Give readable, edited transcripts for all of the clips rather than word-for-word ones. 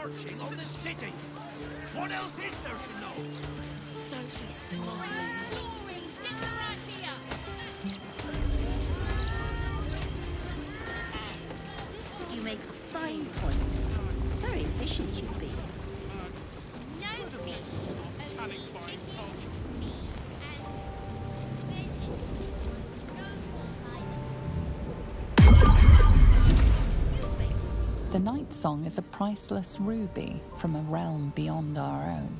marching over the city. What else is there to know? Don't be smart. Stories, get right here. You make a fine point. Very efficient you've been. No fish, only chicken, meat, and veggies. No more hiding. The Night Song is a priceless ruby from a realm beyond our own.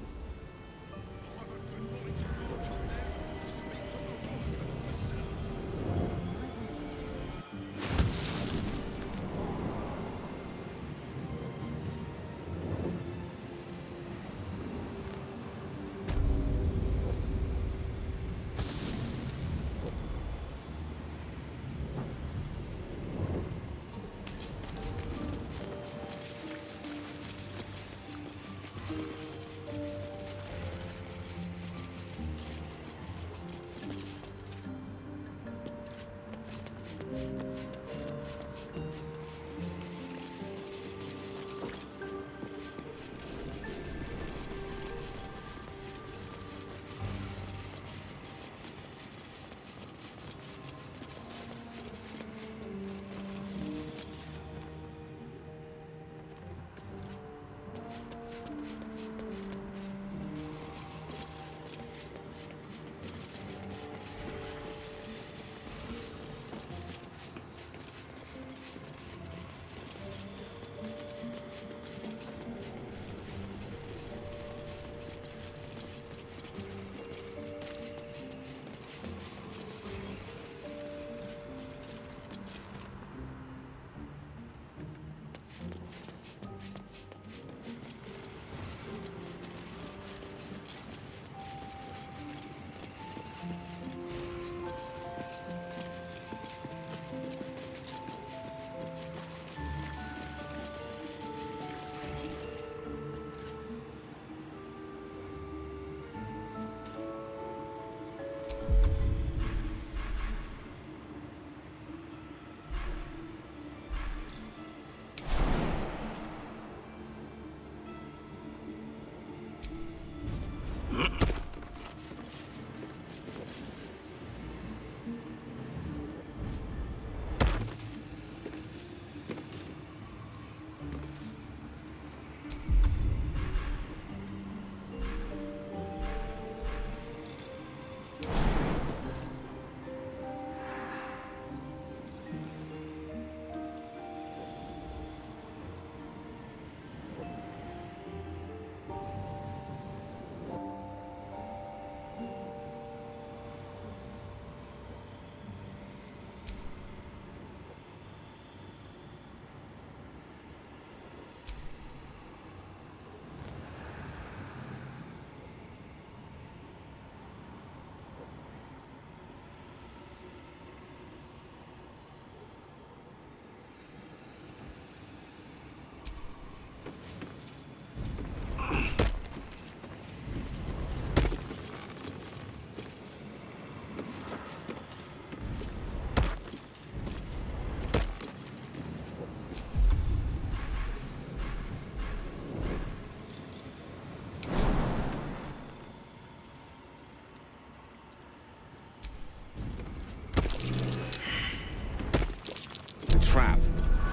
Trap.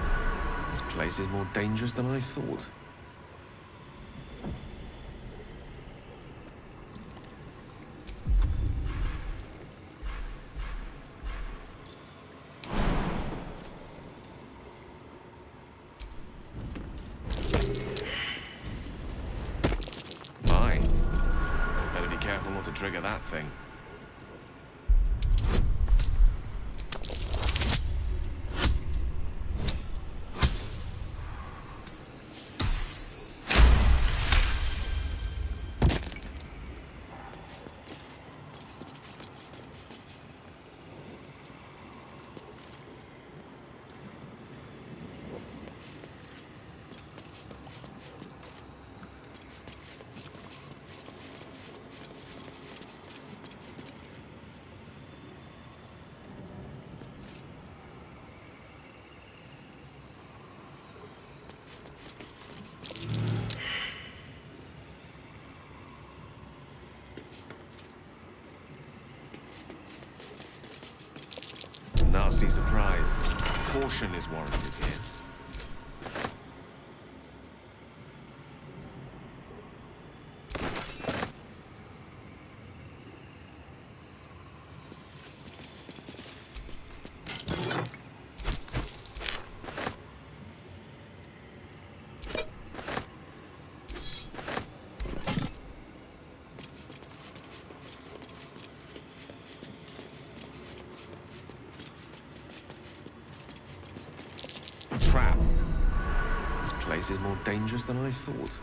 This place is more dangerous than I thought. My. Better be careful not to trigger that thing. nasty surprise. Caution is warranted here. Trap. This place is more dangerous than I thought.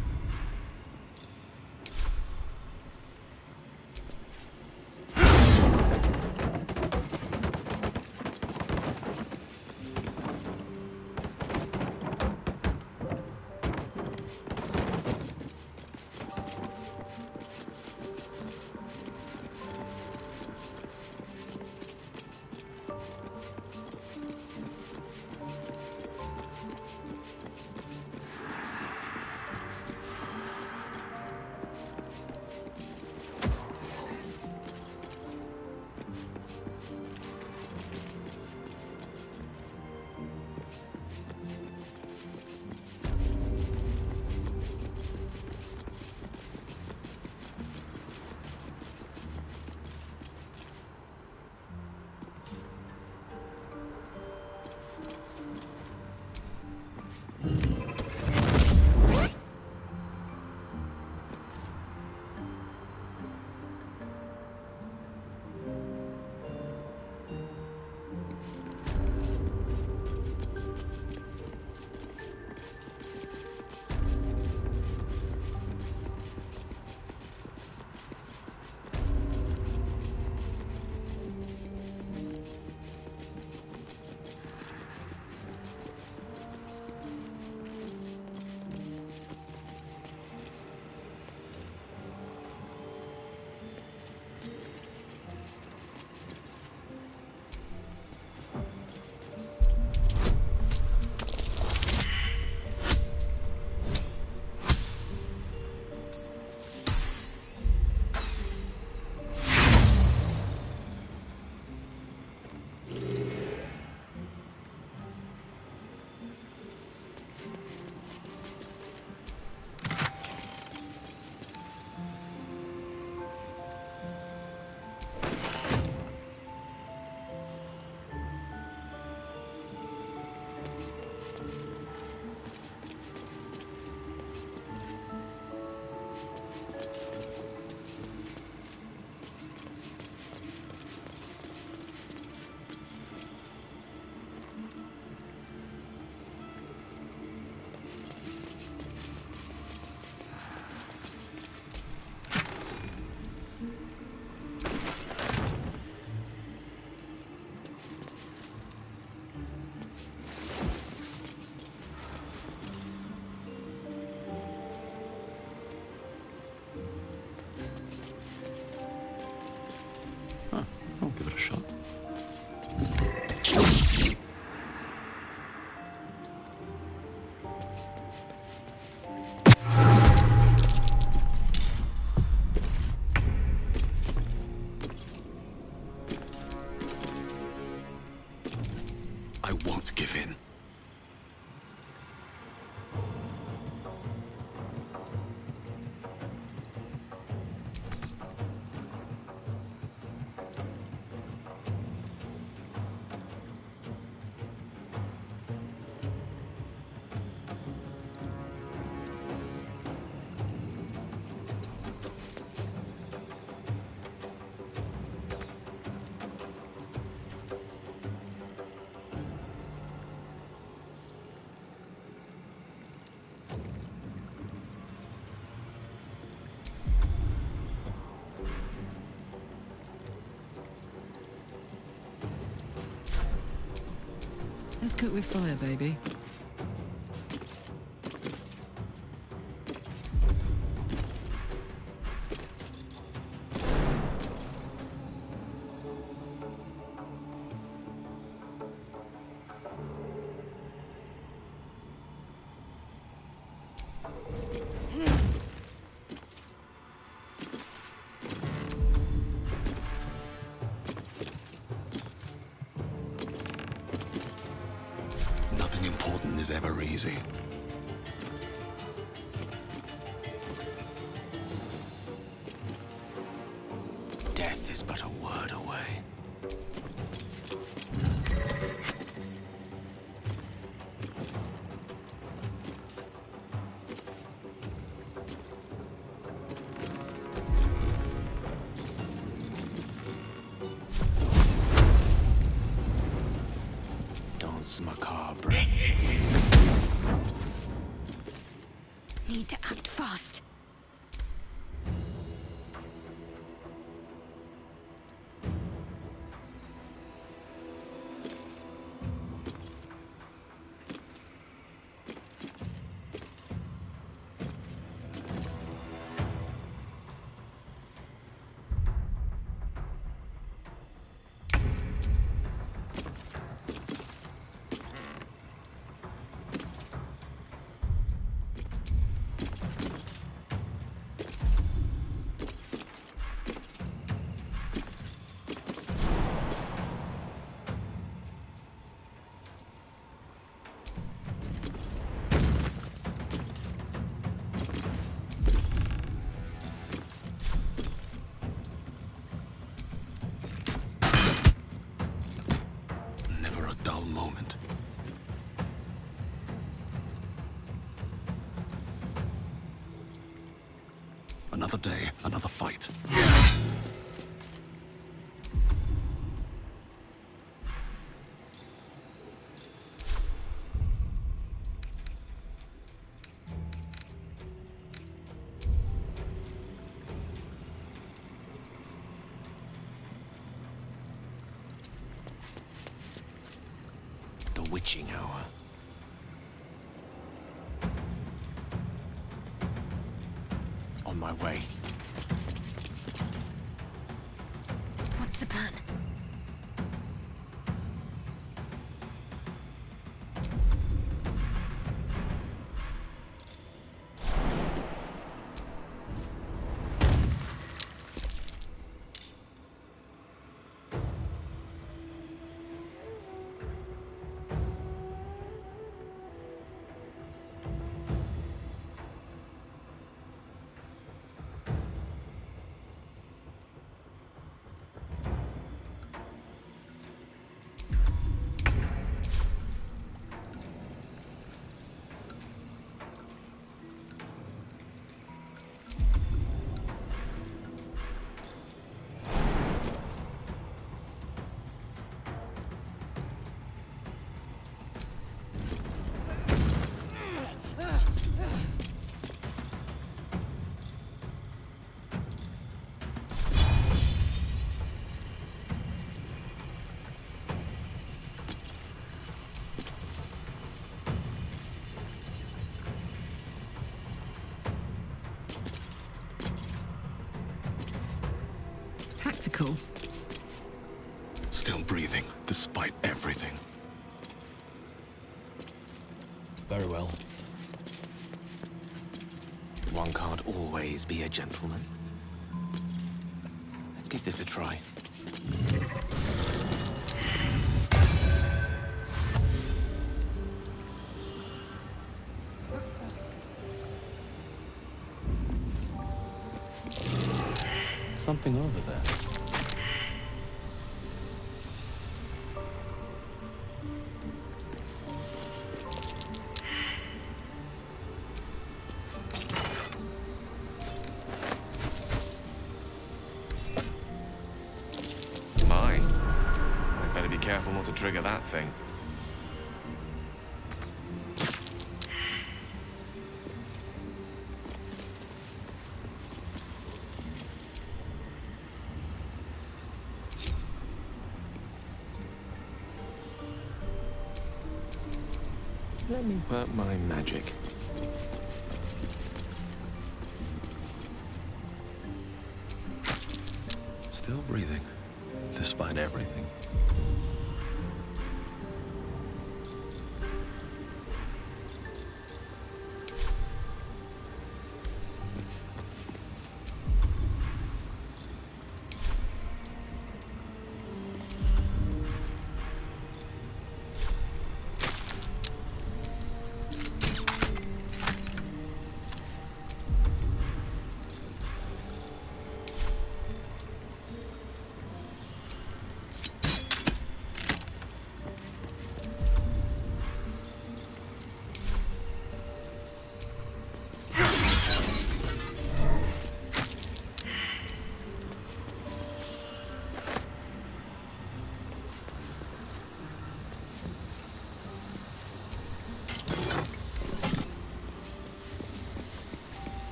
I'll give it a shot. I won't give in. Let's cook with fire, baby. Nothing important is ever easy. Death is but a word away. Danse macabre. Need to act fast. Never a dull moment. Another day, another fight. The witching hour. On my way. What's the plan? Tactical. Still breathing, despite everything. Very well. One can't always be a gentleman. Let's give this a try. Something over there. Mine? I'd better be careful not to trigger that thing. Let me work my magic. Still breathing, despite everything.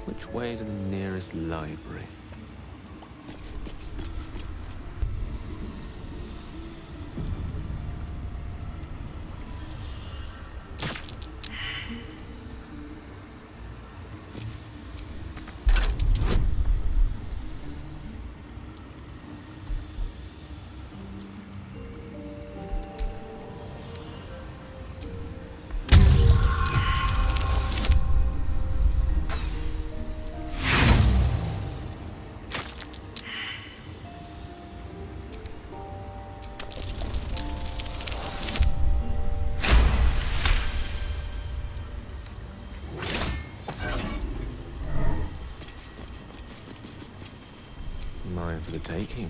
Which way to the nearest library? Mine for the taking.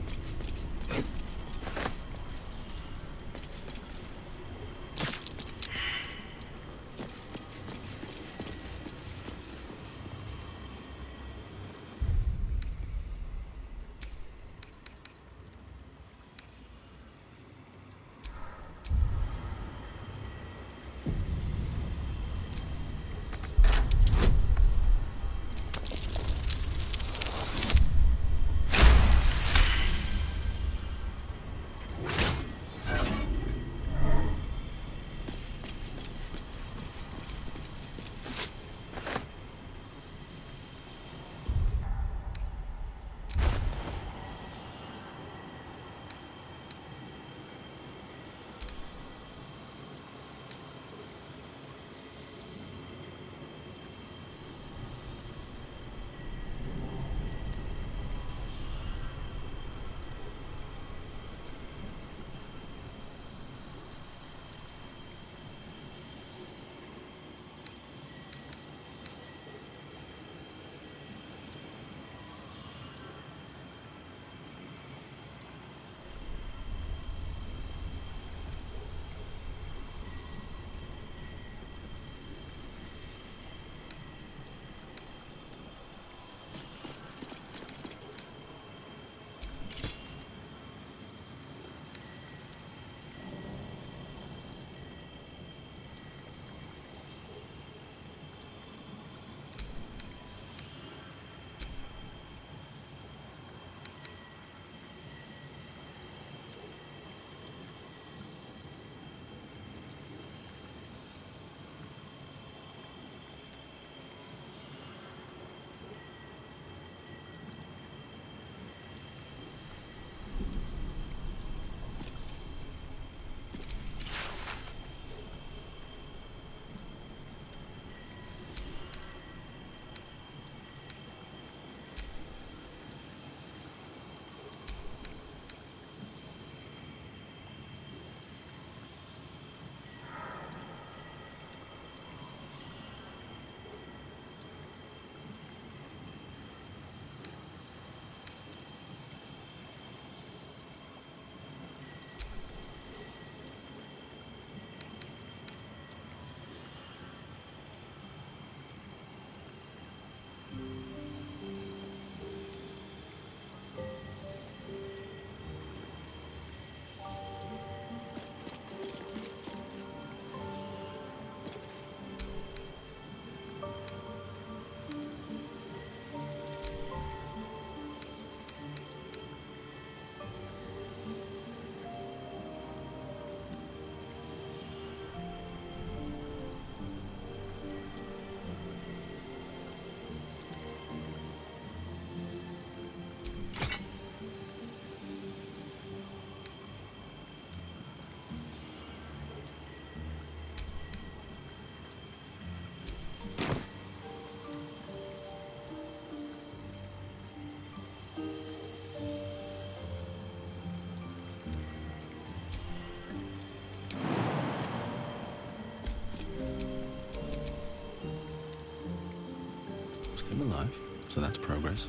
Still alive, so that's progress.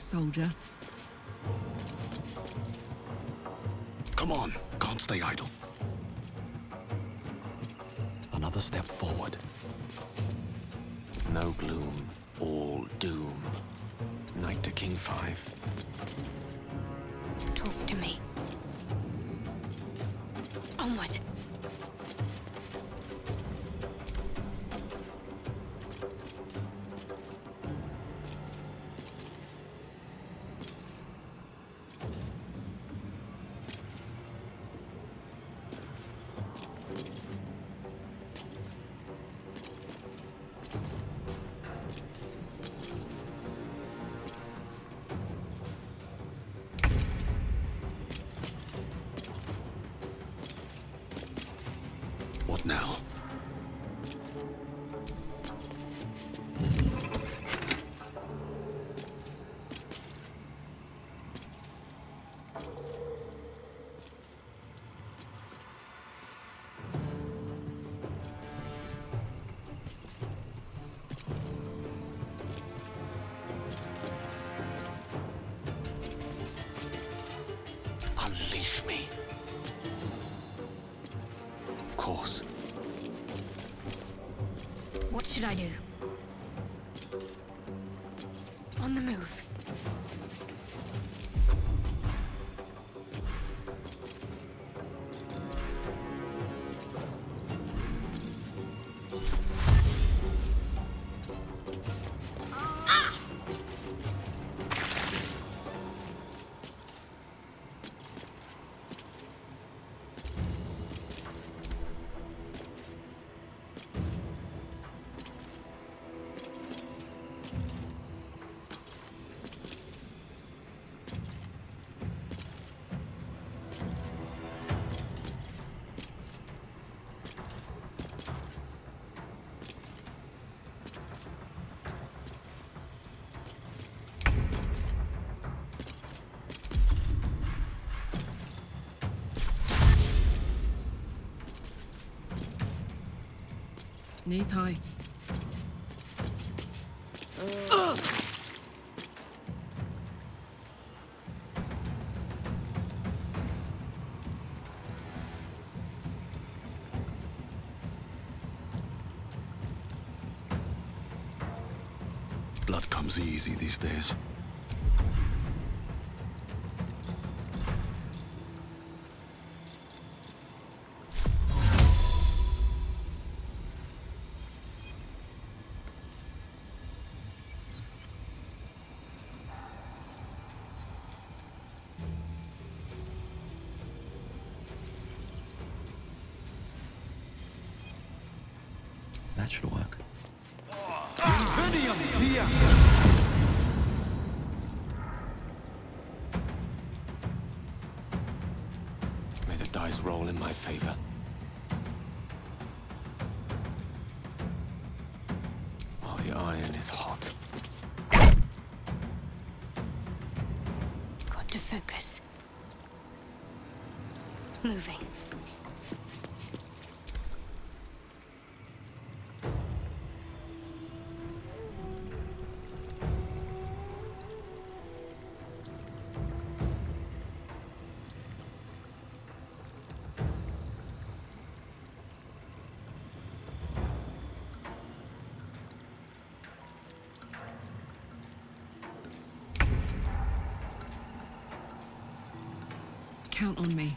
soldier. Come on, can't stay idle. Another step forward. No gloom, all doom. Knight to King 5. Talk to me. Onward. What now? Unleash me. Of course. What should I do? On the move. Knees high. Blood comes easy these days. That should work. May the dice roll in my favor. While the iron is hot. Got to focus. Moving. Count on me.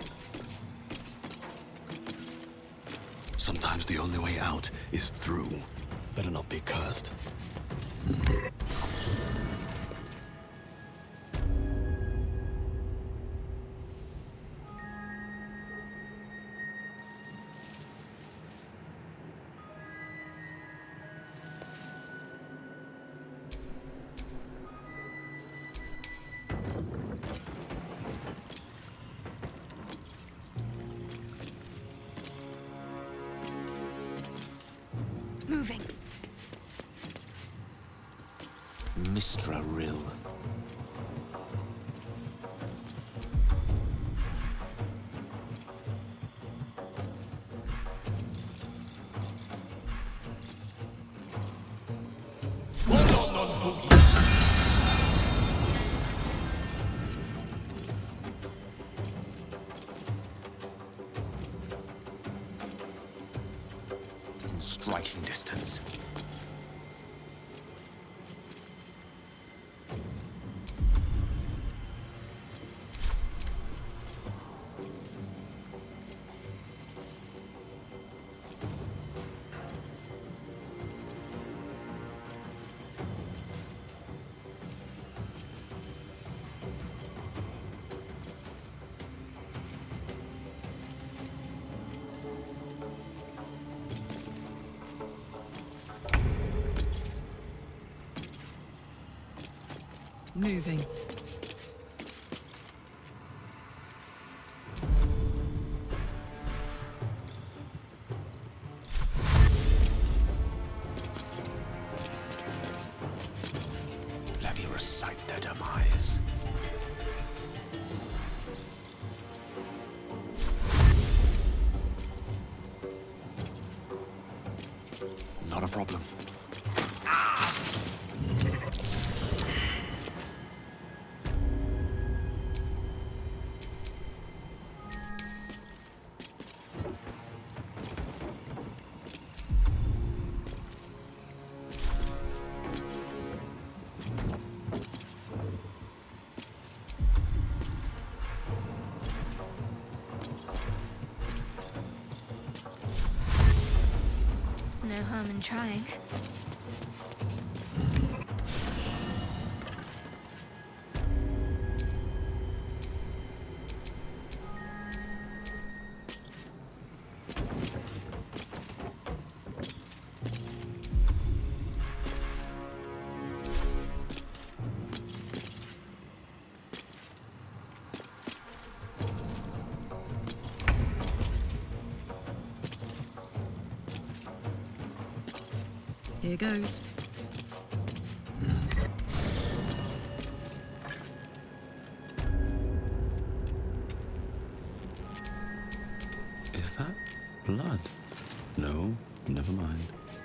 Sometimes the only way out is through. Better not be cursed. Moving. Mistra Rill. Moving. Let me recite their demise. Not a problem. No harm in trying. Here goes. Is that blood? No, never mind.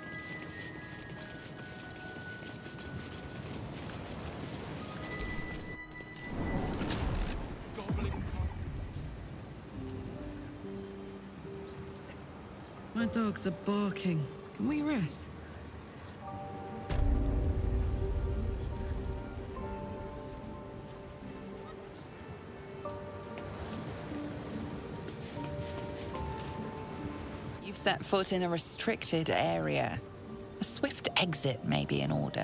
My dogs are barking. Can we rest? You've set foot in a restricted area. A swift exit may be in order.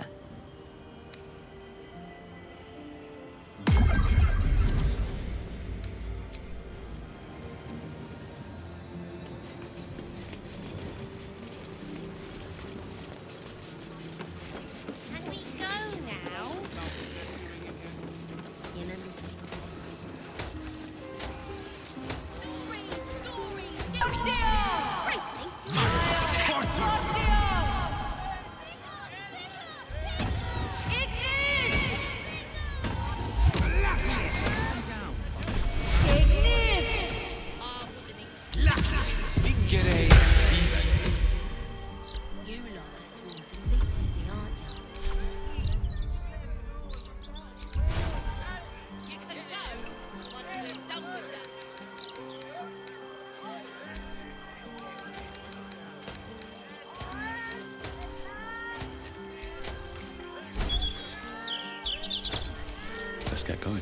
Can we go now? In a little. You lot are sworn to secrecy, aren't you? You can go once we're done with that. Let's get going.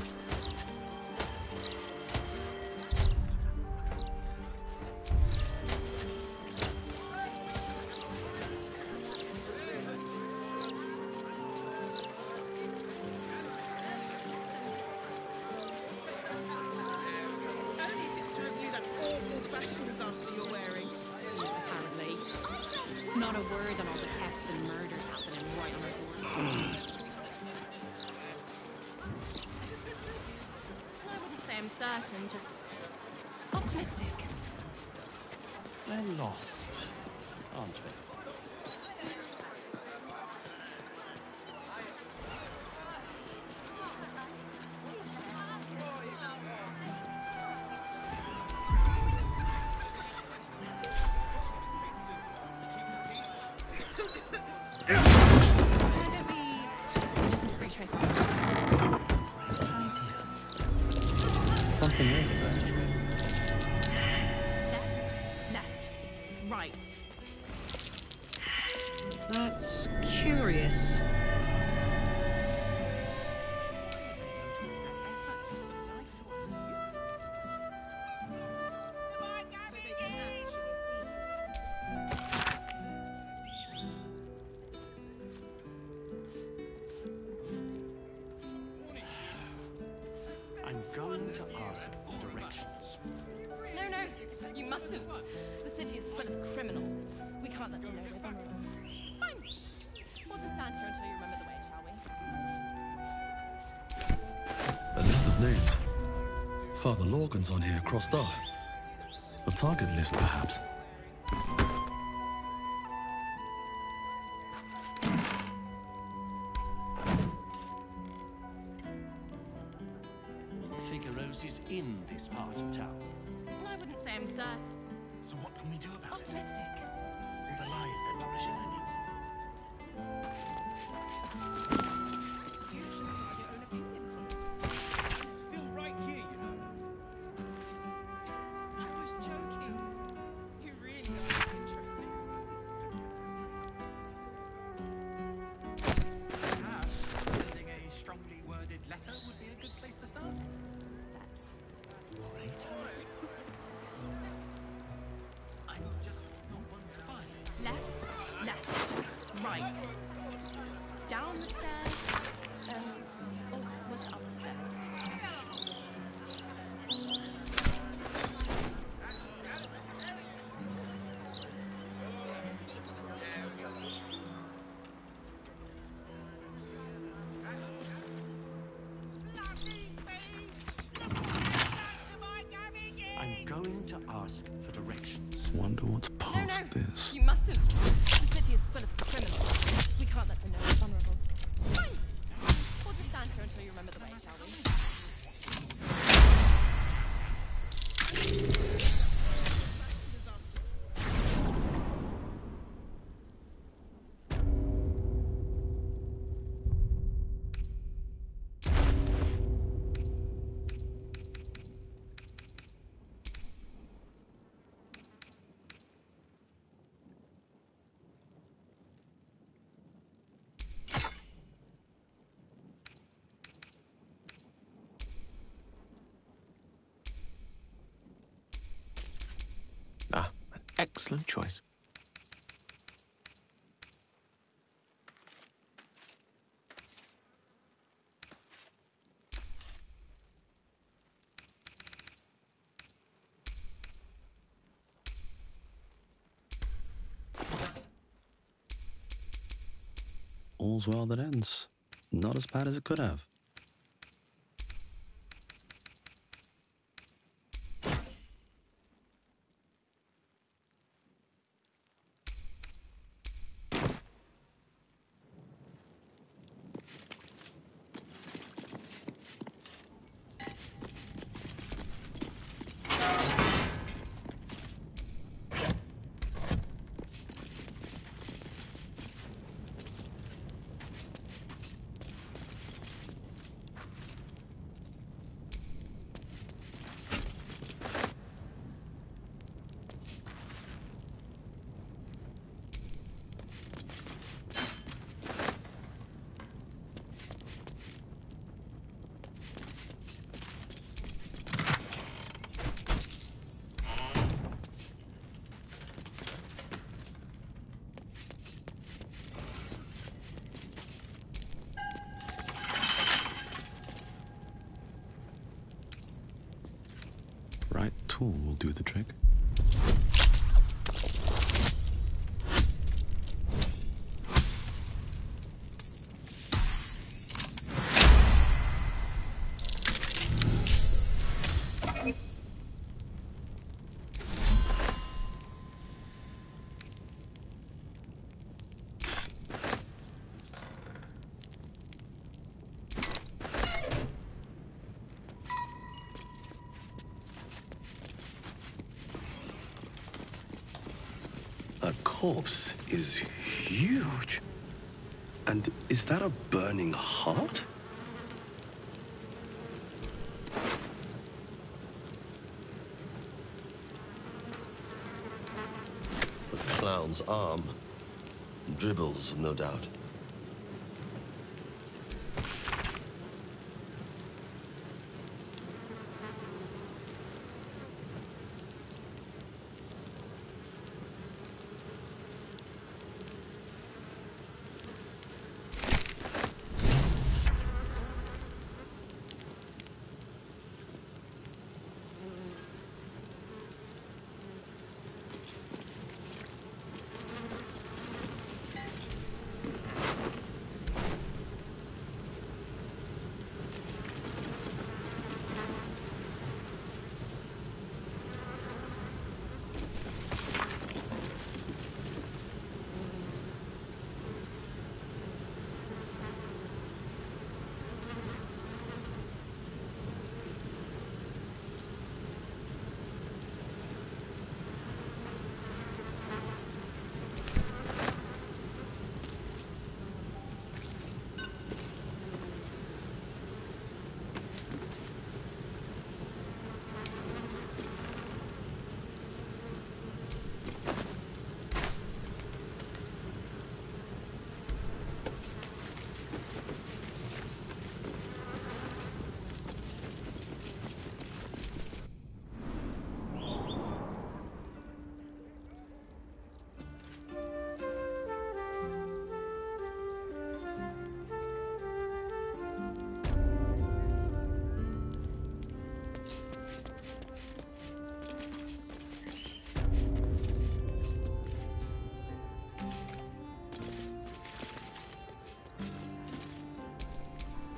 Only if it's to review that awful fashion disaster you're wearing. Apparently. Not a word on all the thefts and murders happening right on our door. I wouldn't say I'm certain, just optimistic. We're lost, aren't we? Why don't we just retrace our steps? Something over there. Left. Right. That's curious. So they can actually see. I'm going to ask for directions. No, you mustn't. The city is full of criminals. We can't let them know we're vulnerable. Fine. We'll just stand here until you remember the way, shall we? names. Father Lorgan's on here crossed off. A target list, perhaps. Figaro's in this part of town. I wouldn't say I'm sir. So what can we do about Optimistic. it? All the lies they're publishing, I mean. You should start your own opinion column. It's still right here, you know. I was joking. You really are interesting. Perhaps sending a strongly worded letter would be a good place to start. I'm just not one for violence. Left, right. Down the stairs, and... Oh, was it up the stairs? I'm going to ask for directions. Wonder what's past No, this. you mustn't. The city is full of criminals. We can't let them know we're vulnerable. Fine. We'll just stand here until you remember the way, shall we? Ah, an excellent choice. All's well that ends. Not as bad as it could have. Right tool will do the trick. That corpse is huge. And is that a burning heart? The clown's arm. Dribbles, no doubt.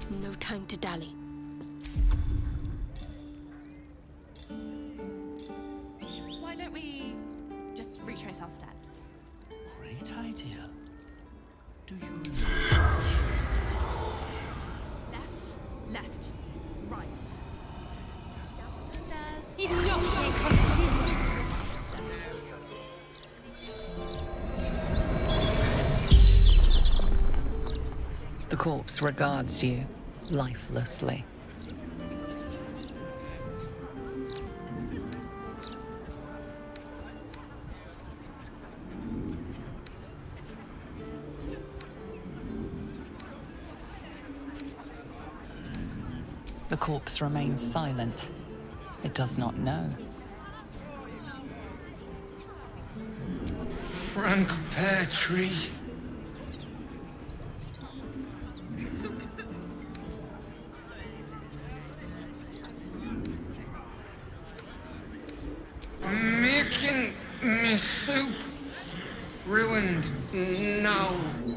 No time to dally. Why don't we just retrace our steps? Great idea. Do you remember? Left, right. Stairs. The corpse regards you lifelessly. The corpse remains silent. It does not know. Frank Peartree. Making me soup. Ruined now.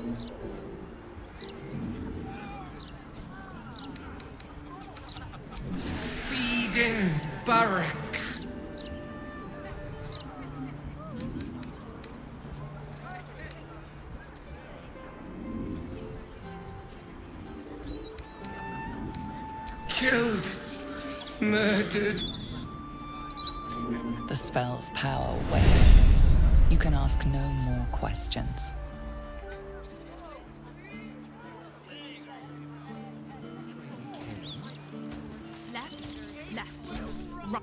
Feeding barracks. Killed. Murdered. The spell's power wanes. You can ask no more questions. Left, right.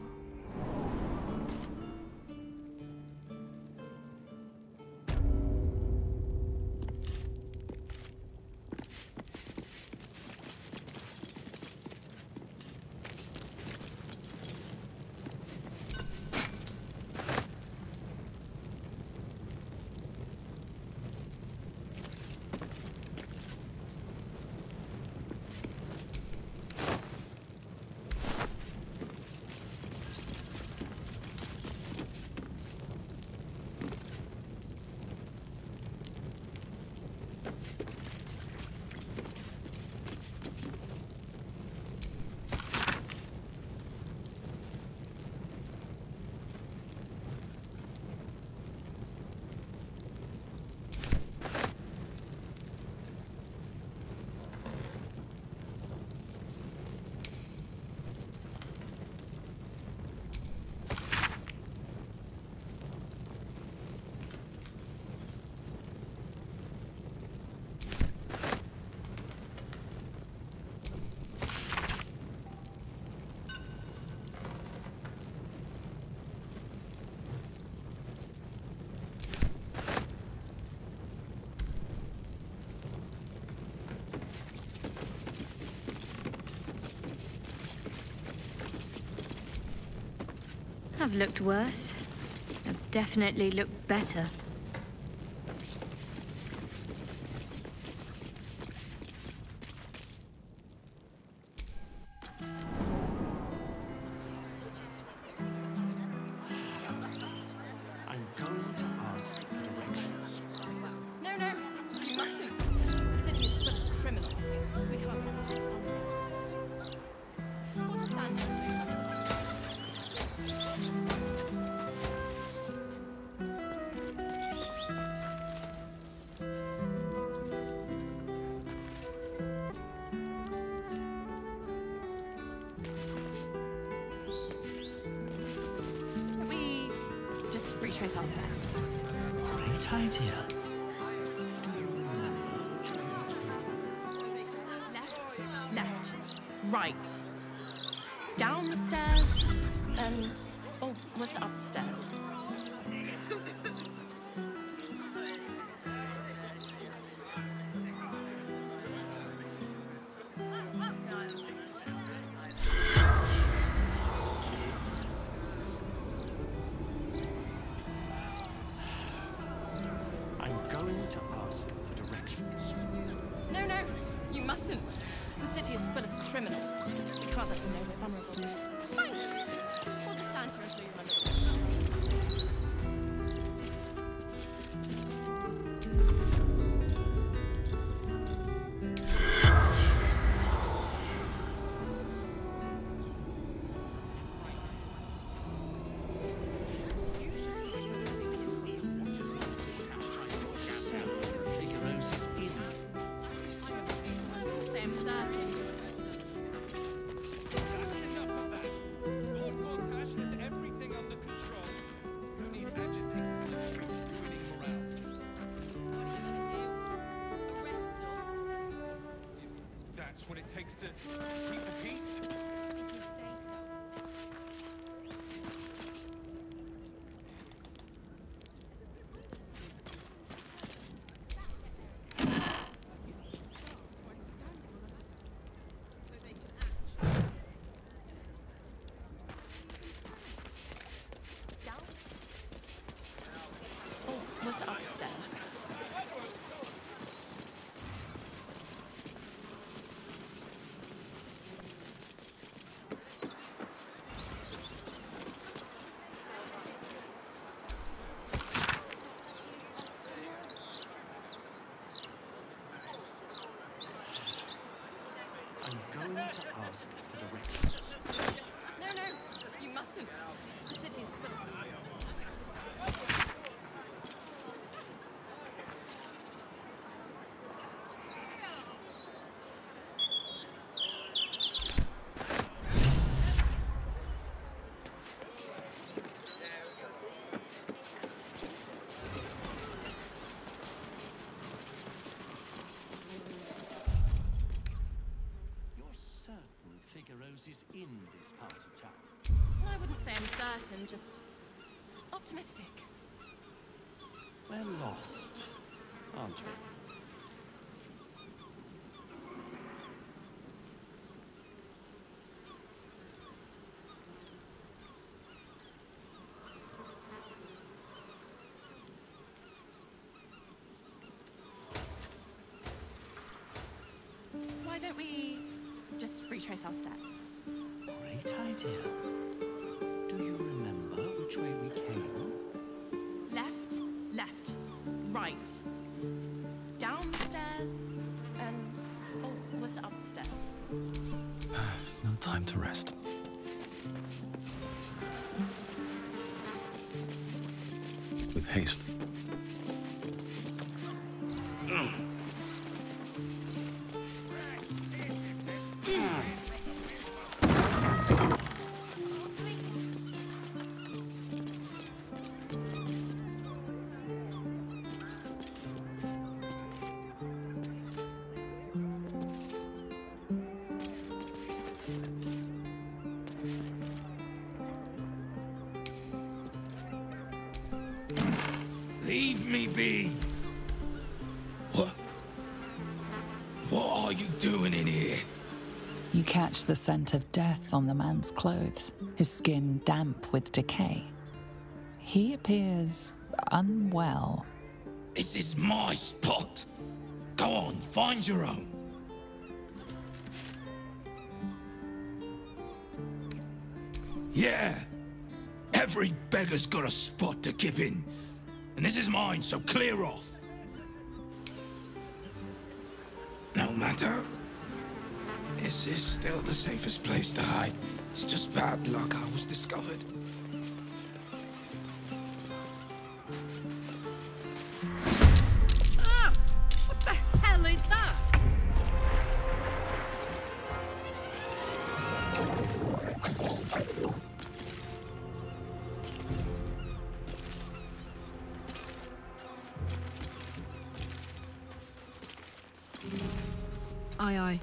I've looked worse. I've definitely looked better. I'm going to ask for directions. No, you mustn't. The city is full of criminals. We can't. We'll just stand here. We just retrace our steps. Great idea. Do you remember which way? Left, right. Down the stairs, and oh, was it up the stairs? I'm going to ask for directions. No, you mustn't. The city is full of criminals. We can't let them know we're vulnerable. Fine. We'll just stand here until you run away. tactics to keep the peace? If you say so. Was it upstairs? I'm going to ask for directions. No, you mustn't. The city is full of them. You're certain Figuero's is in this part of town? Well, I wouldn't say I'm certain, just optimistic. We're lost, aren't we? Why don't we just retrace our steps? Great idea. Do you remember which way we came? Left, right. Down the stairs, and... oh, was it up the stairs? No time to rest. With haste. Leave me be! What? What are you doing in here? You catch the scent of death on the man's clothes, his skin damp with decay. He appears unwell. This is my spot. Go on, find your own. Yeah, every beggar's got a spot to kip in. And this is mine, so clear off. No matter. This is still the safest place to hide. It's just bad luck I was discovered. Ah! What the hell is that? Aye, aye.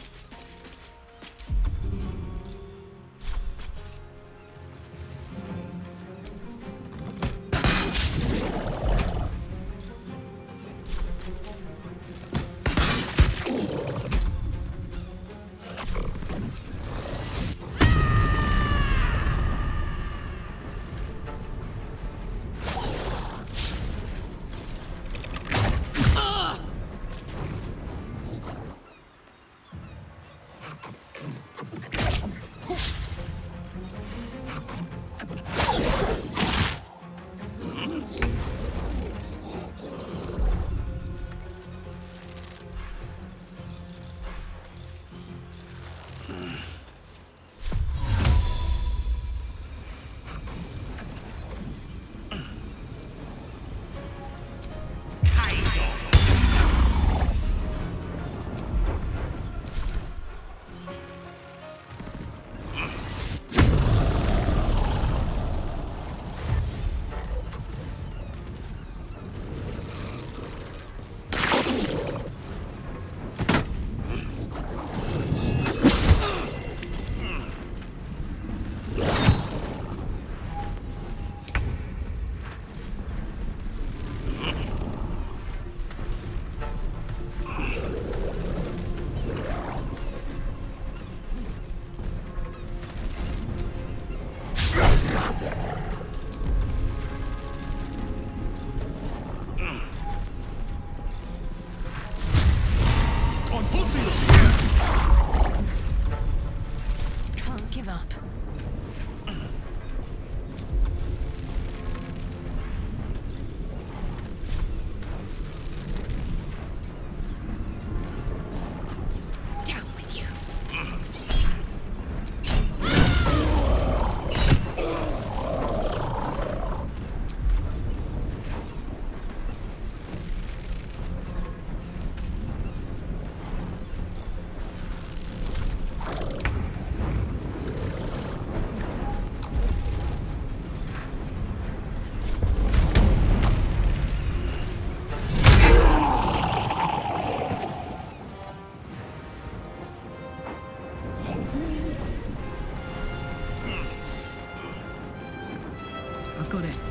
I've got it.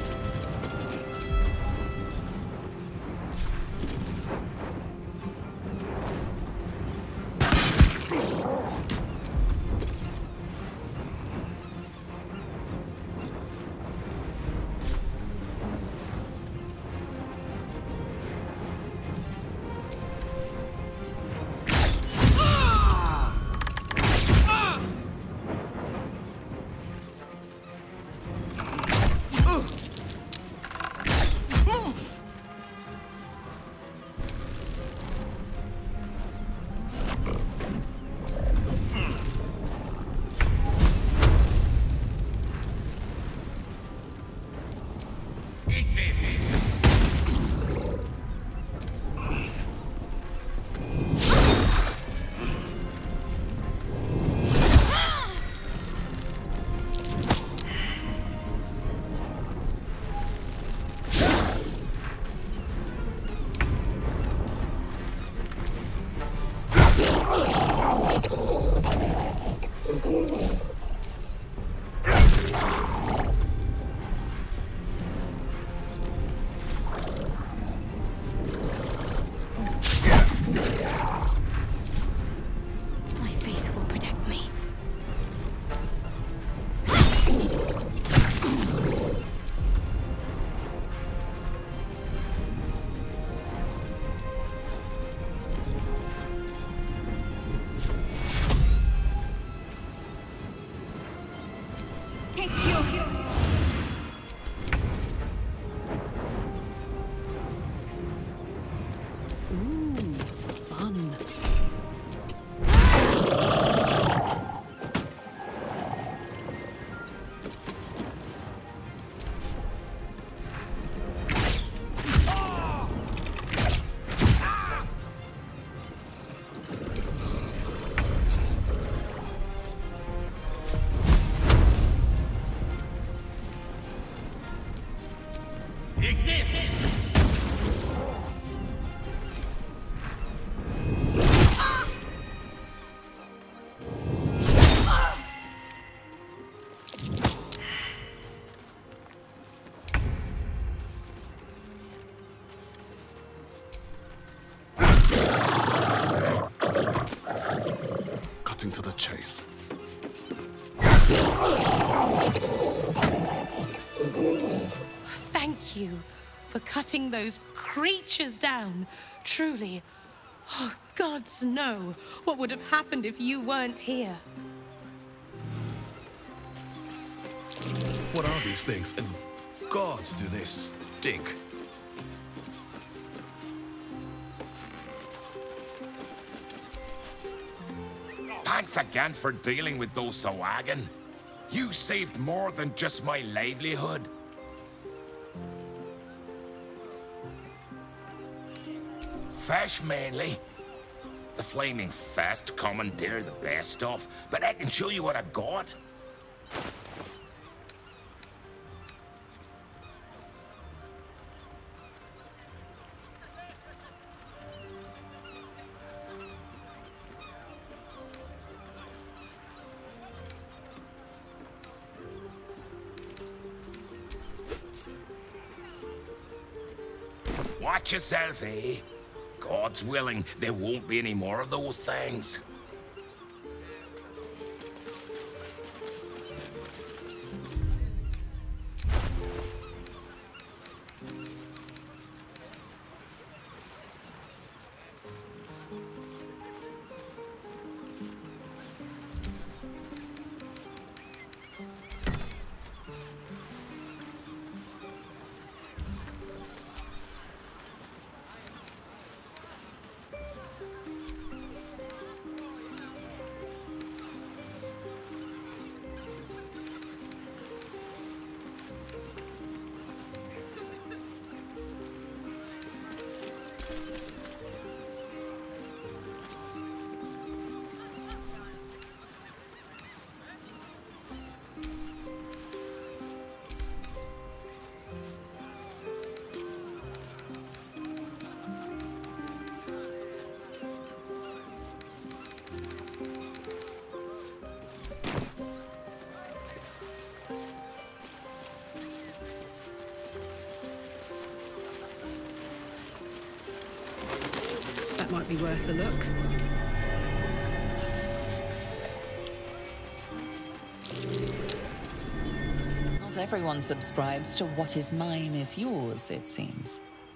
To the chase. Thank you for cutting those creatures down. Truly, oh, gods know what would have happened if you weren't here. What are these things? And gods, do they stink? Thanks again for dealing with those Sahuagin. You saved more than just my livelihood. Fish, mainly. The Flaming Fist commandeer the best stuff, but I can show you what I've got. Watch yourself, eh? God's willing, there won't be any more of those things. be worth a look. Not everyone subscribes to what is mine is yours, it seems.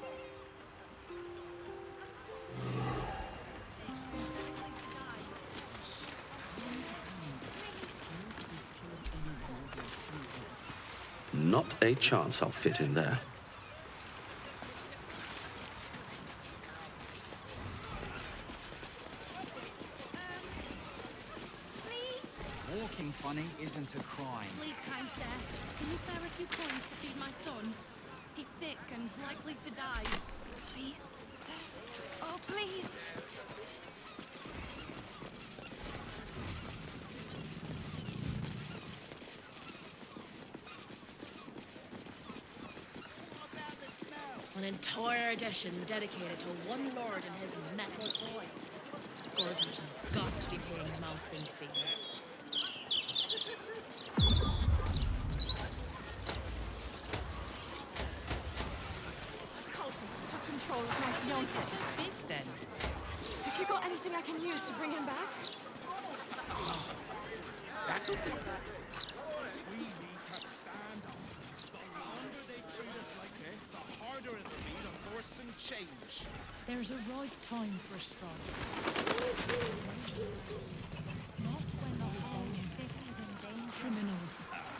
Not a chance I'll fit in there. Walking funny isn't a crime. Please, kind sir, can you spare a few coins to feed my son? He's sick and likely to die. Please, sir? Oh, please! An entire edition dedicated to one lord and his metal toys. Gordon has got to be paying mounting fees. Cultists took control of my fiancé. Big then. Have you got anything I can use to bring him back? We need to stand up. The longer they treat us like this, the harder it'll be to force some change. There's a right time for strike. Not when the whole city's in danger. Criminals.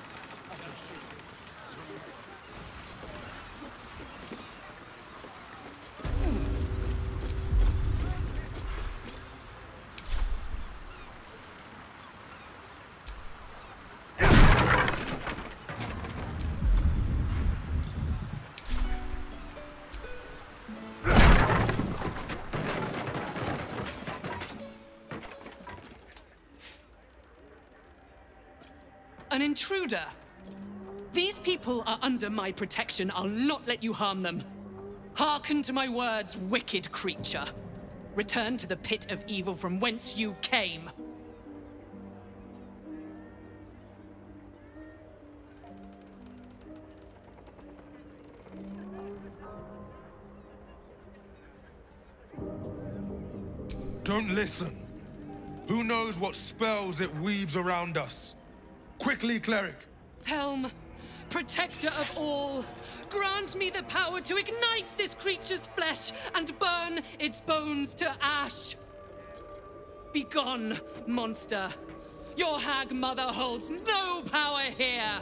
An intruder? These people are under my protection. I'll not let you harm them. Hearken to my words, wicked creature. Return to the pit of evil from whence you came. Don't listen. Who knows what spells it weaves around us? Quickly, cleric. Helm, protector of all, grant me the power to ignite this creature's flesh and burn its bones to ash. Begone, monster. Your hag mother holds no power here.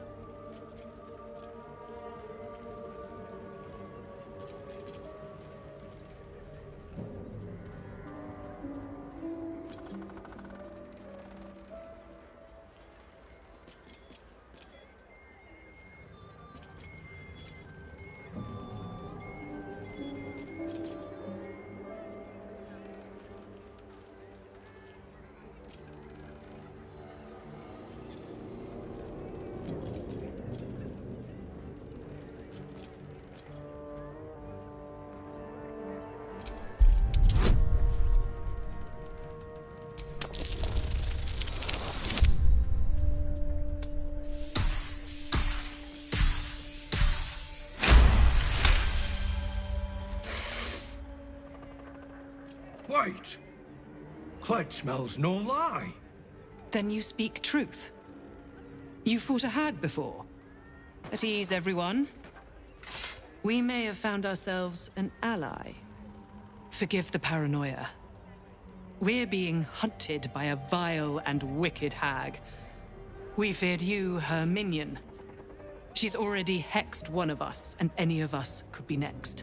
Wait! Cled smells no lie. Then you speak truth. You fought a hag before. At ease, everyone. We may have found ourselves an ally. Forgive the paranoia. We're being hunted by a vile and wicked hag. We feared you, her minion. She's already hexed one of us, and any of us could be next.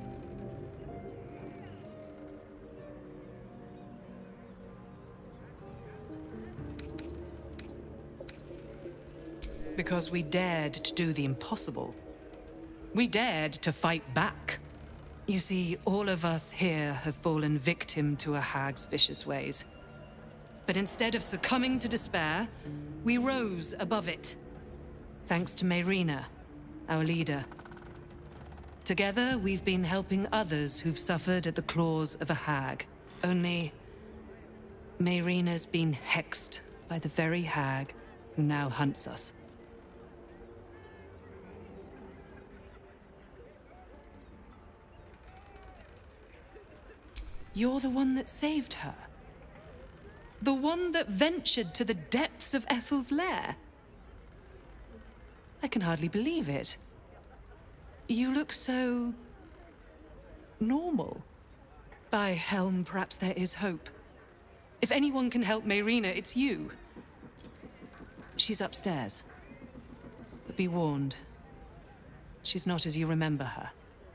Because we dared to do the impossible. We dared to fight back. You see, all of us here have fallen victim to a hag's vicious ways. But instead of succumbing to despair, we rose above it. Thanks to Mayrina, our leader. Together, we've been helping others who've suffered at the claws of a hag. Only, Mayrina's been hexed by the very hag who now hunts us. You're the one that saved her. The one that ventured to the depths of Ethel's lair. I can hardly believe it. You look so... normal. By Helm, perhaps there is hope. If anyone can help Mayrina, it's you. She's upstairs. But be warned. She's not as you remember her.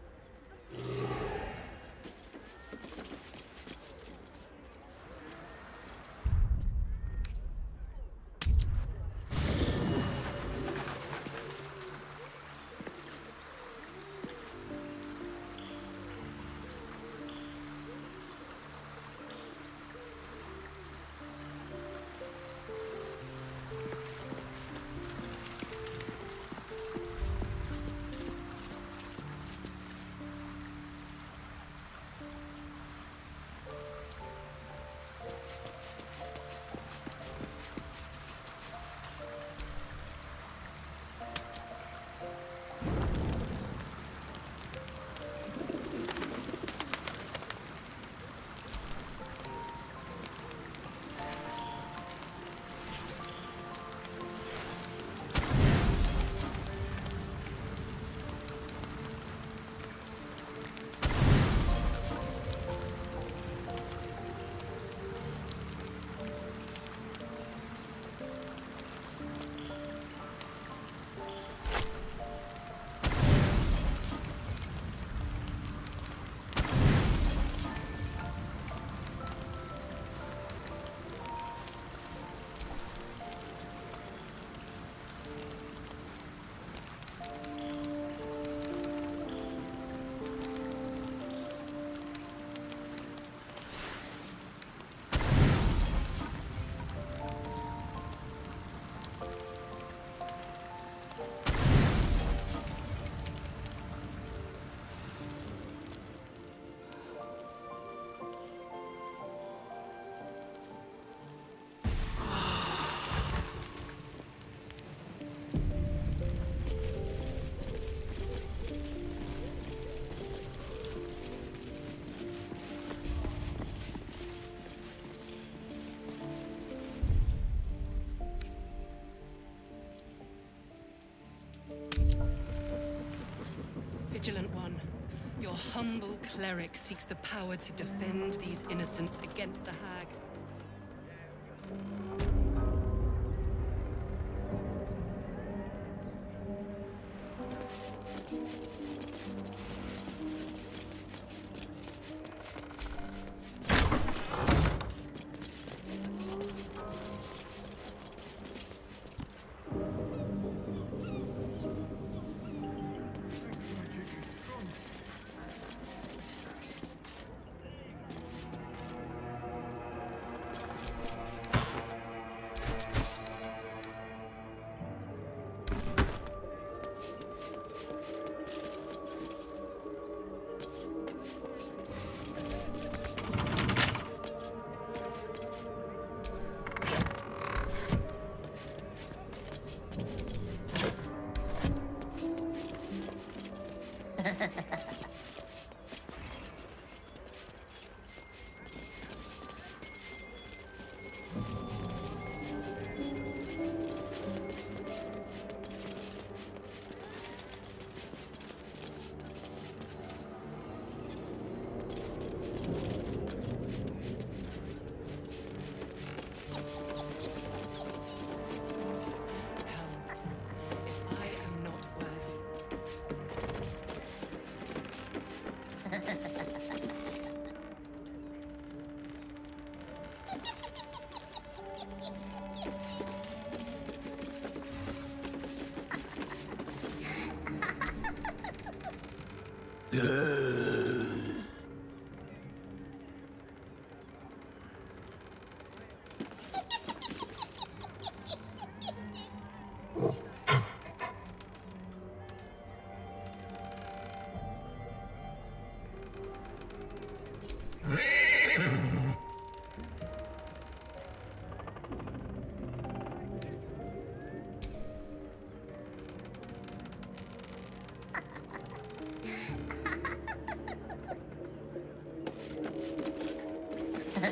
Vigilant One, your humble cleric seeks the power to defend these innocents against the Hag.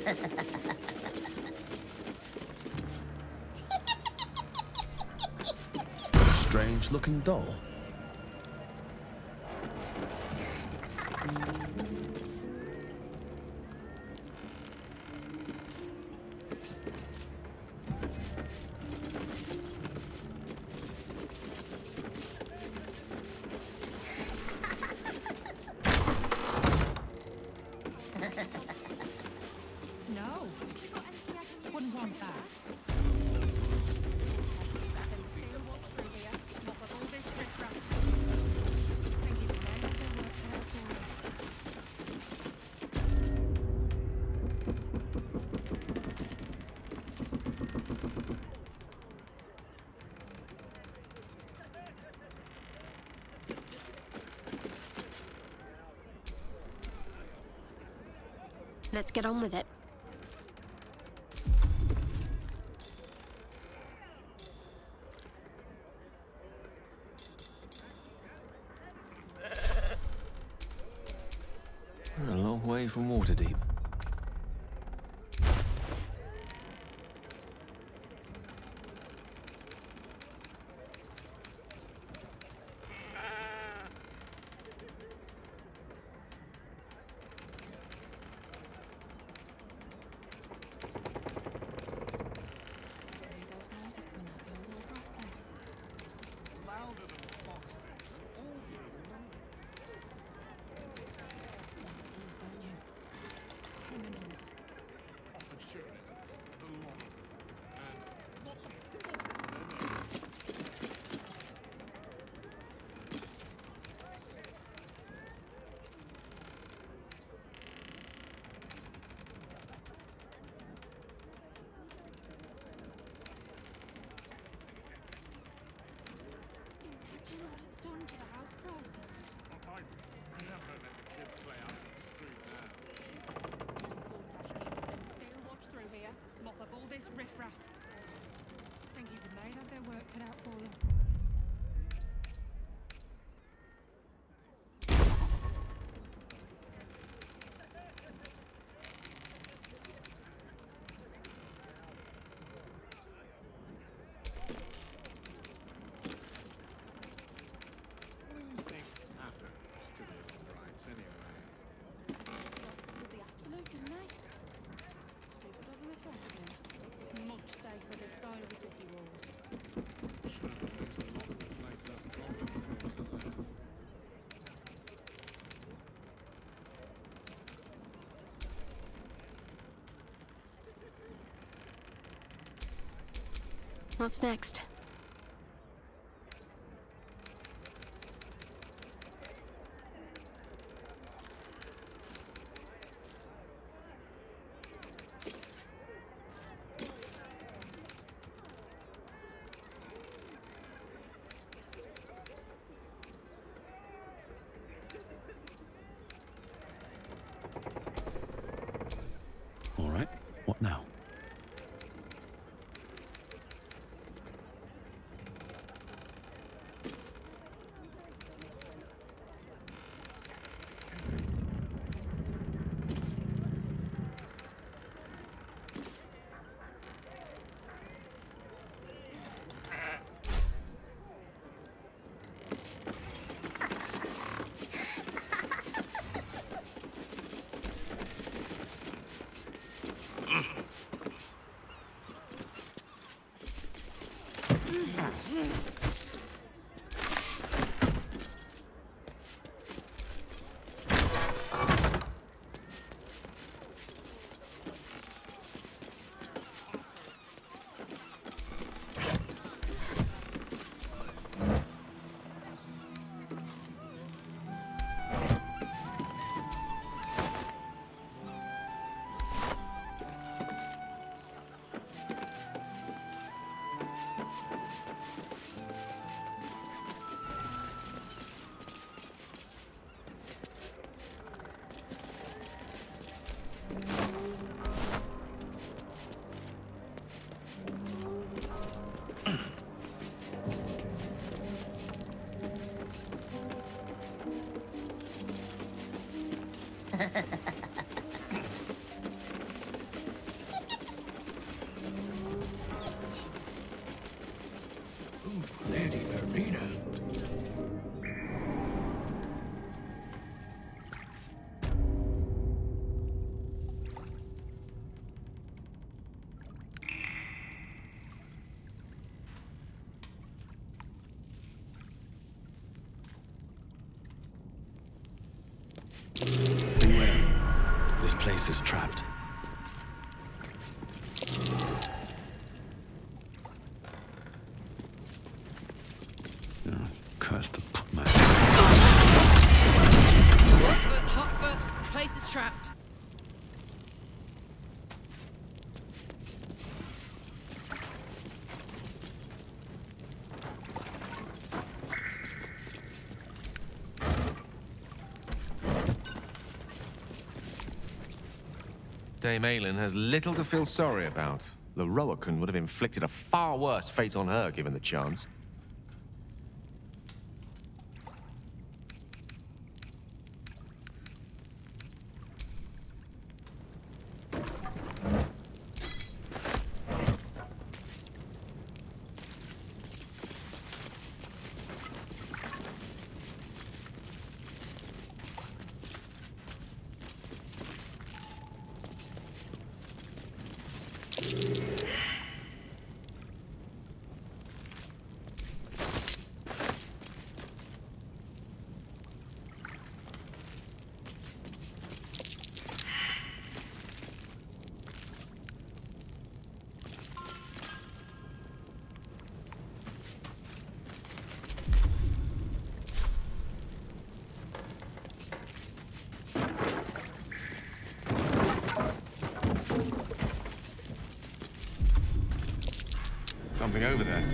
Strange-looking doll. No, wouldn't want that. Let's get on with it. We're a long way from Waterdeep. Louder than foxes, all through the night. Please, don't you? Criminals. Opportunists, the lot of them. And not a thought of their name. Imagine what it's done to the house prices. I'd never let the kids play out in the street now. Portash needs to send steel watch through here, mop up all this riffraff. Think even they'd have their work cut out for them. What do you think happens to the old rights anyway? Did the absolute, didn't they? Stupid of them if you ask me. It's much safer this side of the city walls. Should have at least locked the place up properly before we left. What's next? All right, what now? Mina. Beware. This place is trapped. Oh, curse the putman. Hot foot. Place is trapped. Dame Aylin has little to feel sorry about. The Roakan would have inflicted a far worse fate on her given the chance. Something over there.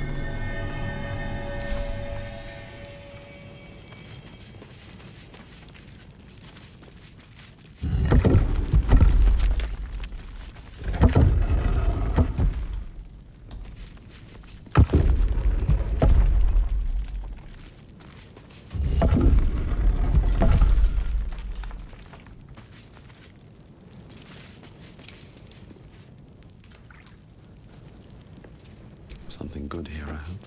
Something good here, I hope.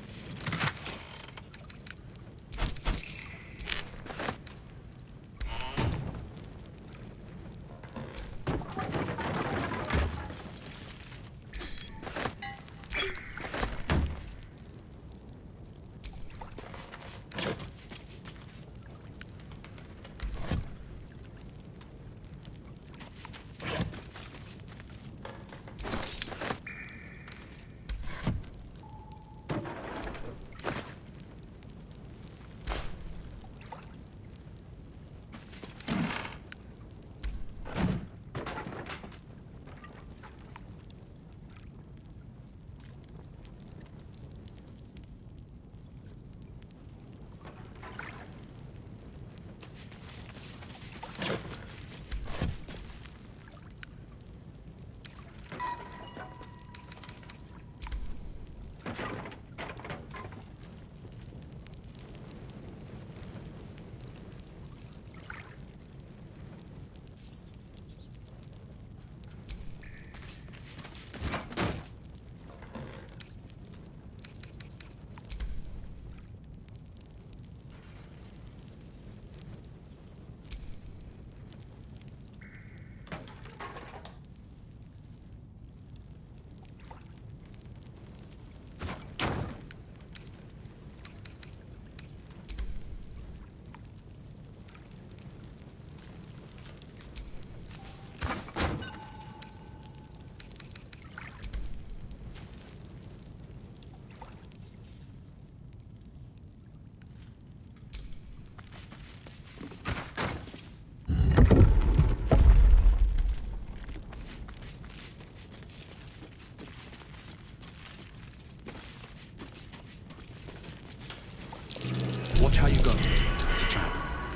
Watch how you go. It's a trap.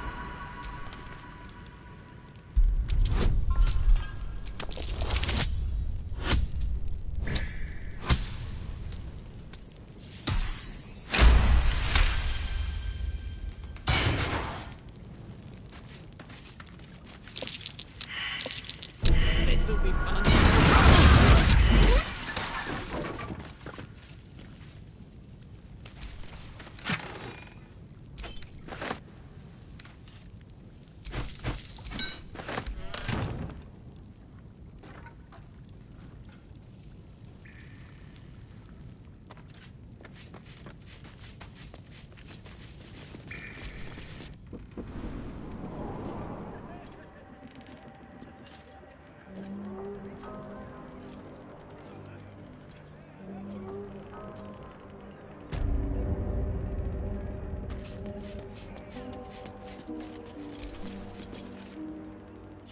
This'll be fun.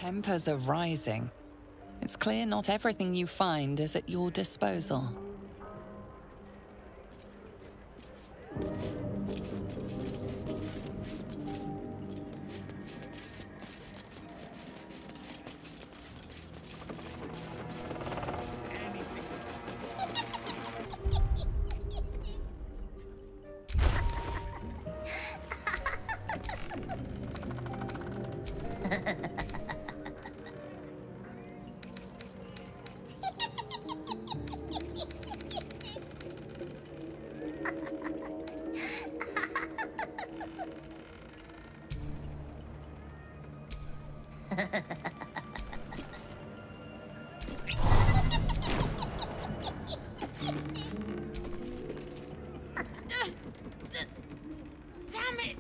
Tempers are rising. It's clear not everything you find is at your disposal. Damn it!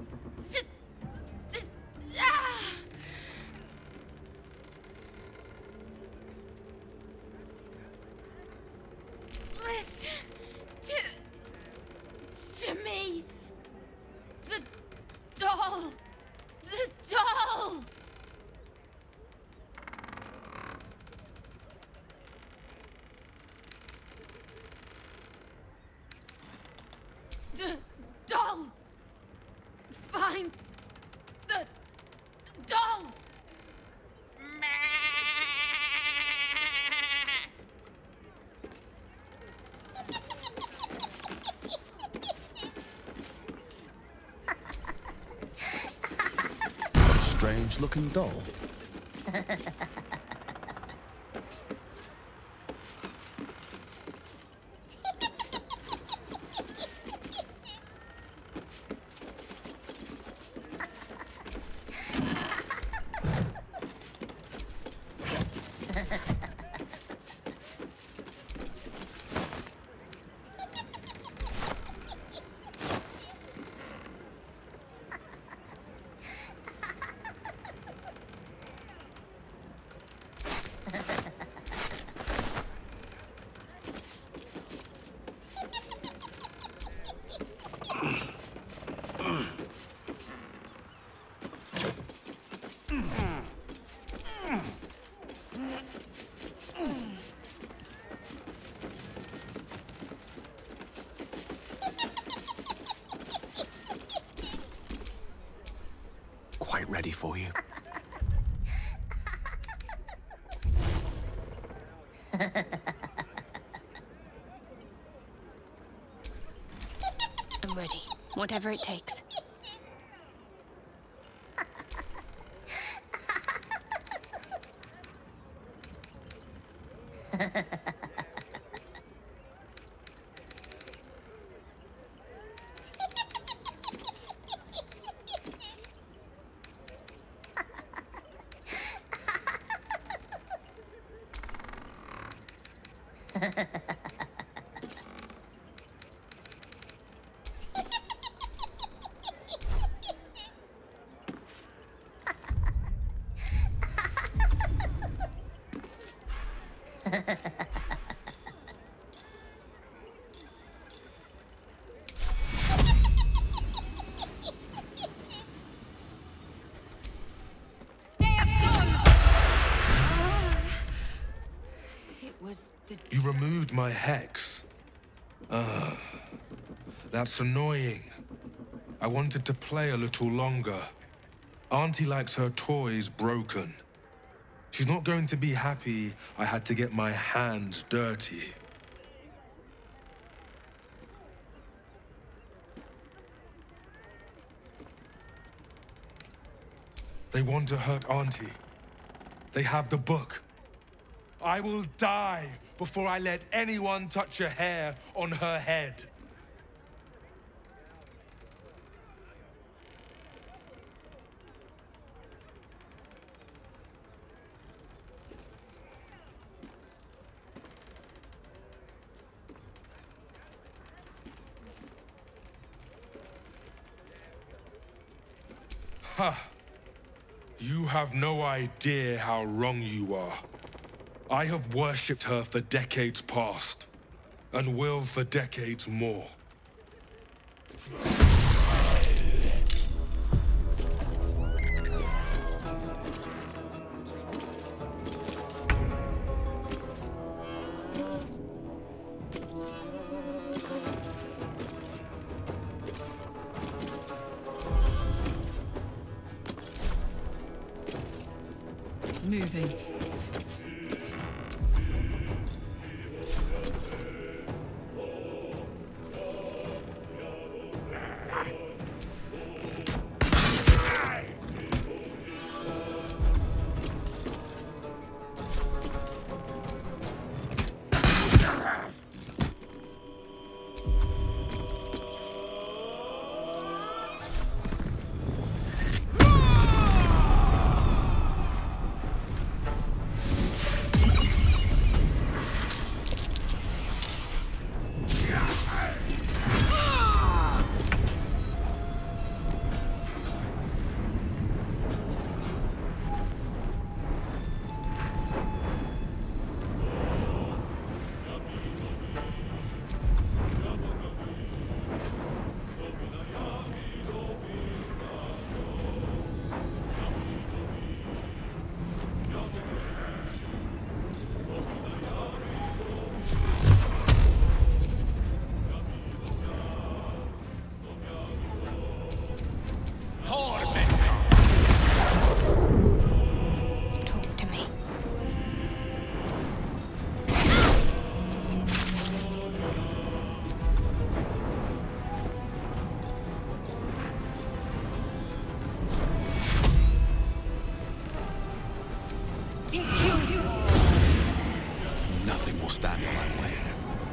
Listen to me. The doll. The doll. The doll. Find the doll. Strange-looking doll. Quite ready for you. I'm ready. Whatever it takes. You removed my hex. That's annoying. I wanted to play a little longer. Auntie likes her toys broken. She's not going to be happy I had to get my hands dirty. They want to hurt Auntie. They have the book. I will die before I let anyone touch a hair on her head. Ha! You have no idea how wrong you are. I have worshipped her for decades past, and will for decades more. moving. Nothing will stand in my way.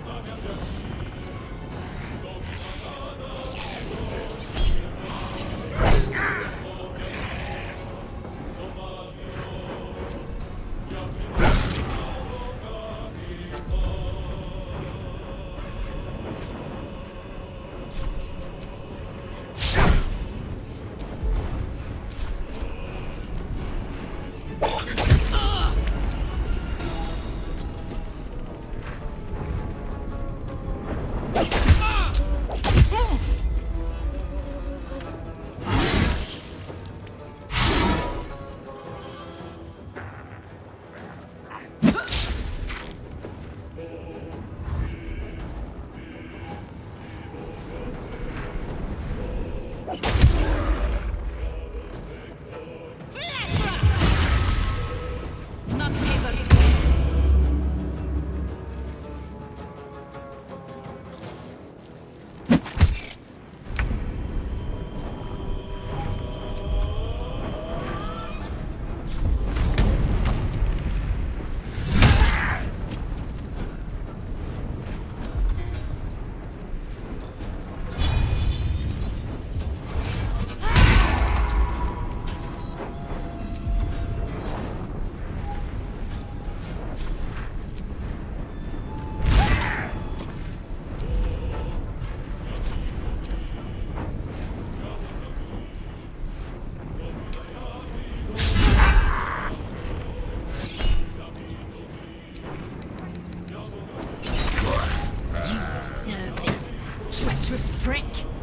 Treacherous prick!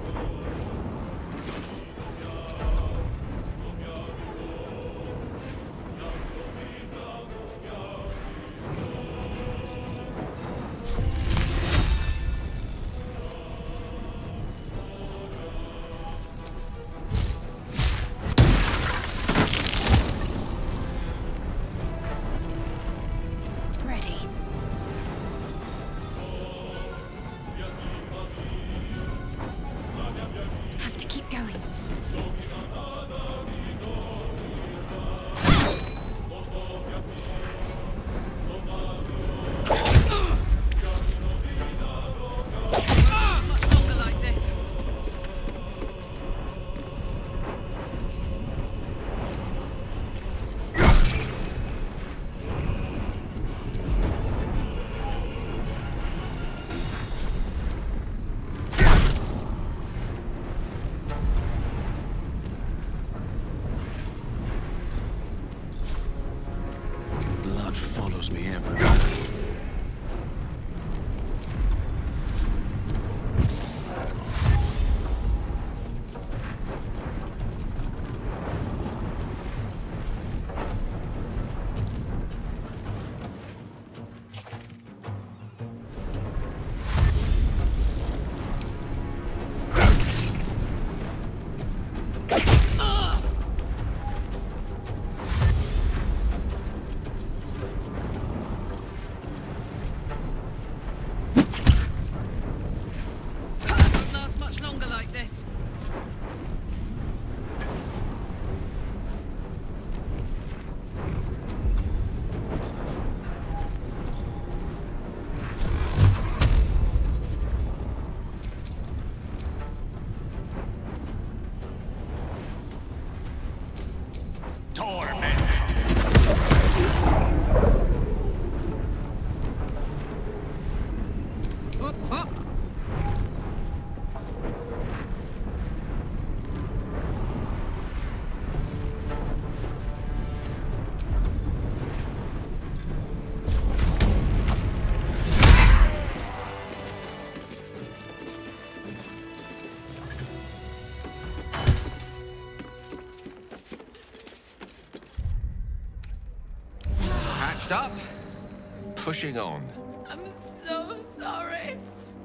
Ready. Huh? Patched up, pushing on. I'm so sorry.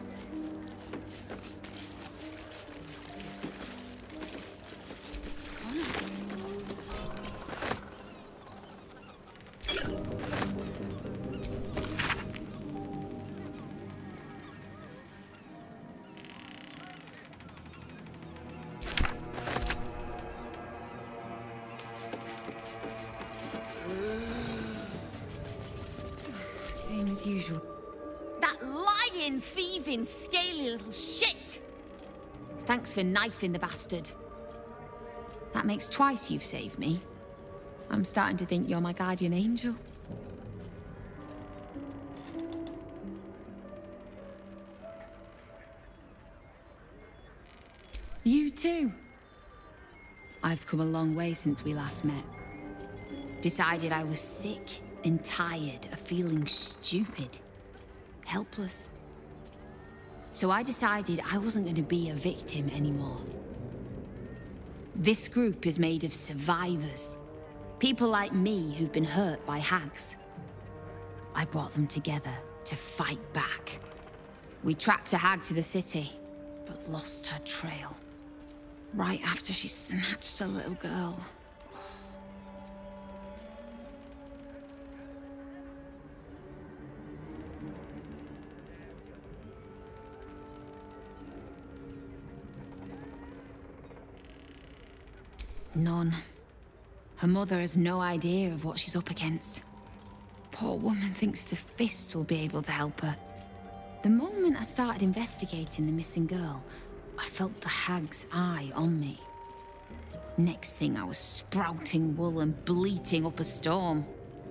Same as usual. That lying, thieving, scaly little shit! Thanks for knifing the bastard. That makes twice you've saved me. I'm starting to think you're my guardian angel. You too. I've come a long way since we last met. Decided I was sick and tired of feeling stupid, helpless. So I decided I wasn't going to be a victim anymore. This group is made of survivors. People like me who've been hurt by hags. I brought them together to fight back. We tracked a hag to the city, but lost her trail. Right after she snatched a little girl. None. Her mother has no idea of what she's up against. Poor woman thinks the Fist will be able to help her. The moment I started investigating the missing girl, I felt the hag's eye on me. Next thing, I was sprouting wool and bleating up a storm.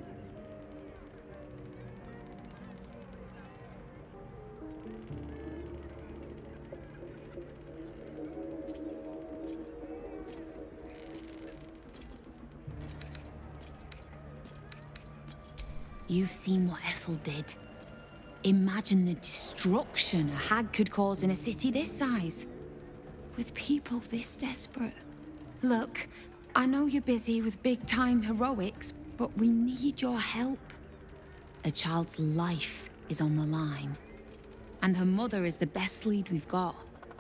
You've seen what Ethel did. Imagine the destruction a hag could cause in a city this size. With people this desperate. Look, I know you're busy with big-time heroics, but we need your help. A child's life is on the line. And her mother is the best lead we've got.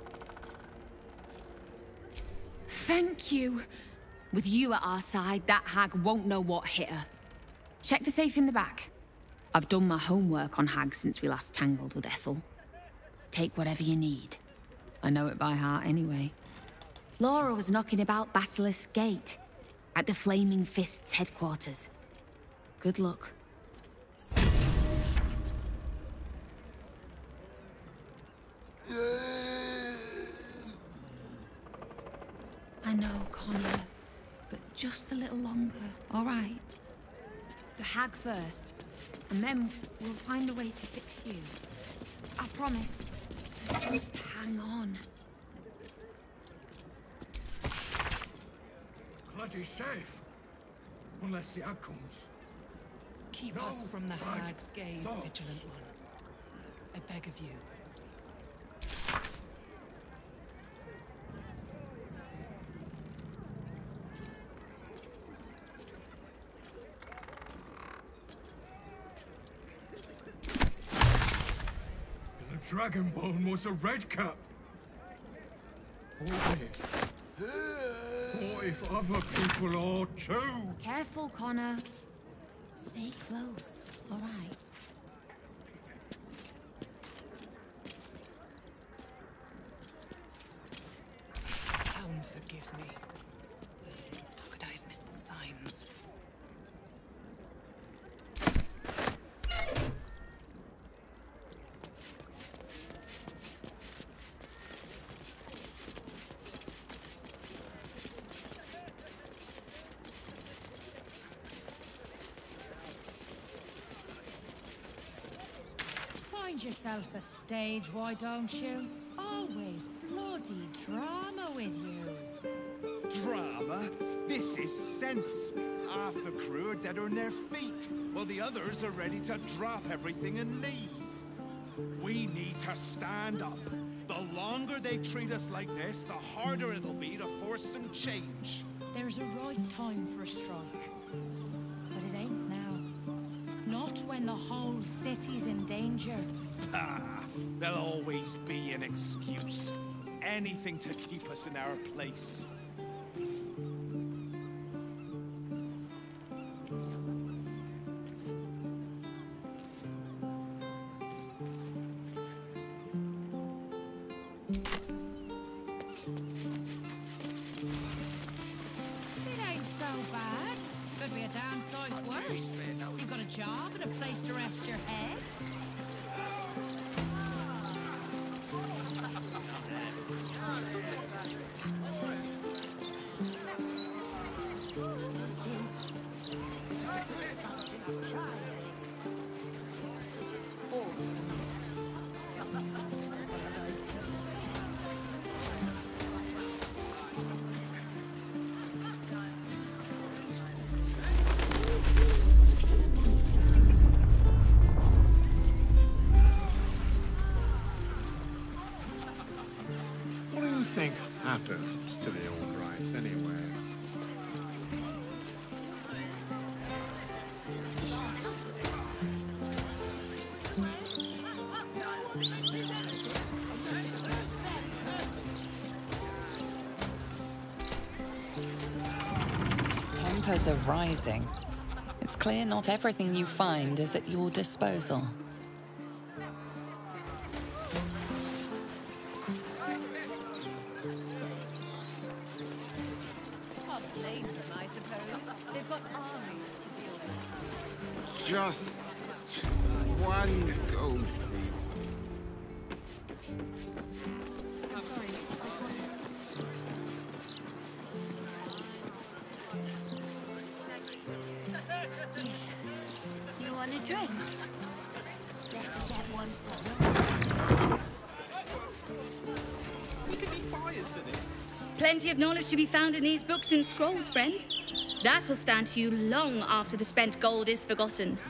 Thank you. With you at our side, that hag won't know what hit her. Check the safe in the back. I've done my homework on hags since we last tangled with Ethel. Take whatever you need. I know it by heart anyway. Laura was knocking about Basilisk Gate, at the Flaming Fist's headquarters. Good luck. I know, Connor, but just a little longer, all right? The hag first, and then we'll find a way to fix you. I promise. So just hang on. Bloody safe. Unless the hag comes. Keep us from the hag's gaze, Vigilant One. I beg of you. The Dragonbone was a redcap. What if other people are too? Careful, Connor. Stay close, all right? Helm, forgive me. How could I have missed the signs? yourself a stage, why don't you? Always bloody drama with you. Drama? This is sense. Half the crew are dead on their feet, while the others are ready to drop everything and leave. We need to stand up. The longer they treat us like this, the harder it'll be to force some change. There's a right time for a strike. But it ain't now. Not when the whole city's in danger. Ah, there'll always be an excuse. Anything to keep us in our place. It ain't so bad. Could be a damn sight worse. You've got a job and a place to rest your head. What do you think happened to the old rights anyway? Tempers are rising. It's clear not everything you find is at your disposal. Can't blame them, I suppose. They've got armies to deal with. Just one gold, please. I'm sorry. You want a drink? Let's get one for We could be fired for this. Plenty of knowledge to be found in these books and scrolls, friend. That will stand to you long after the spent gold is forgotten.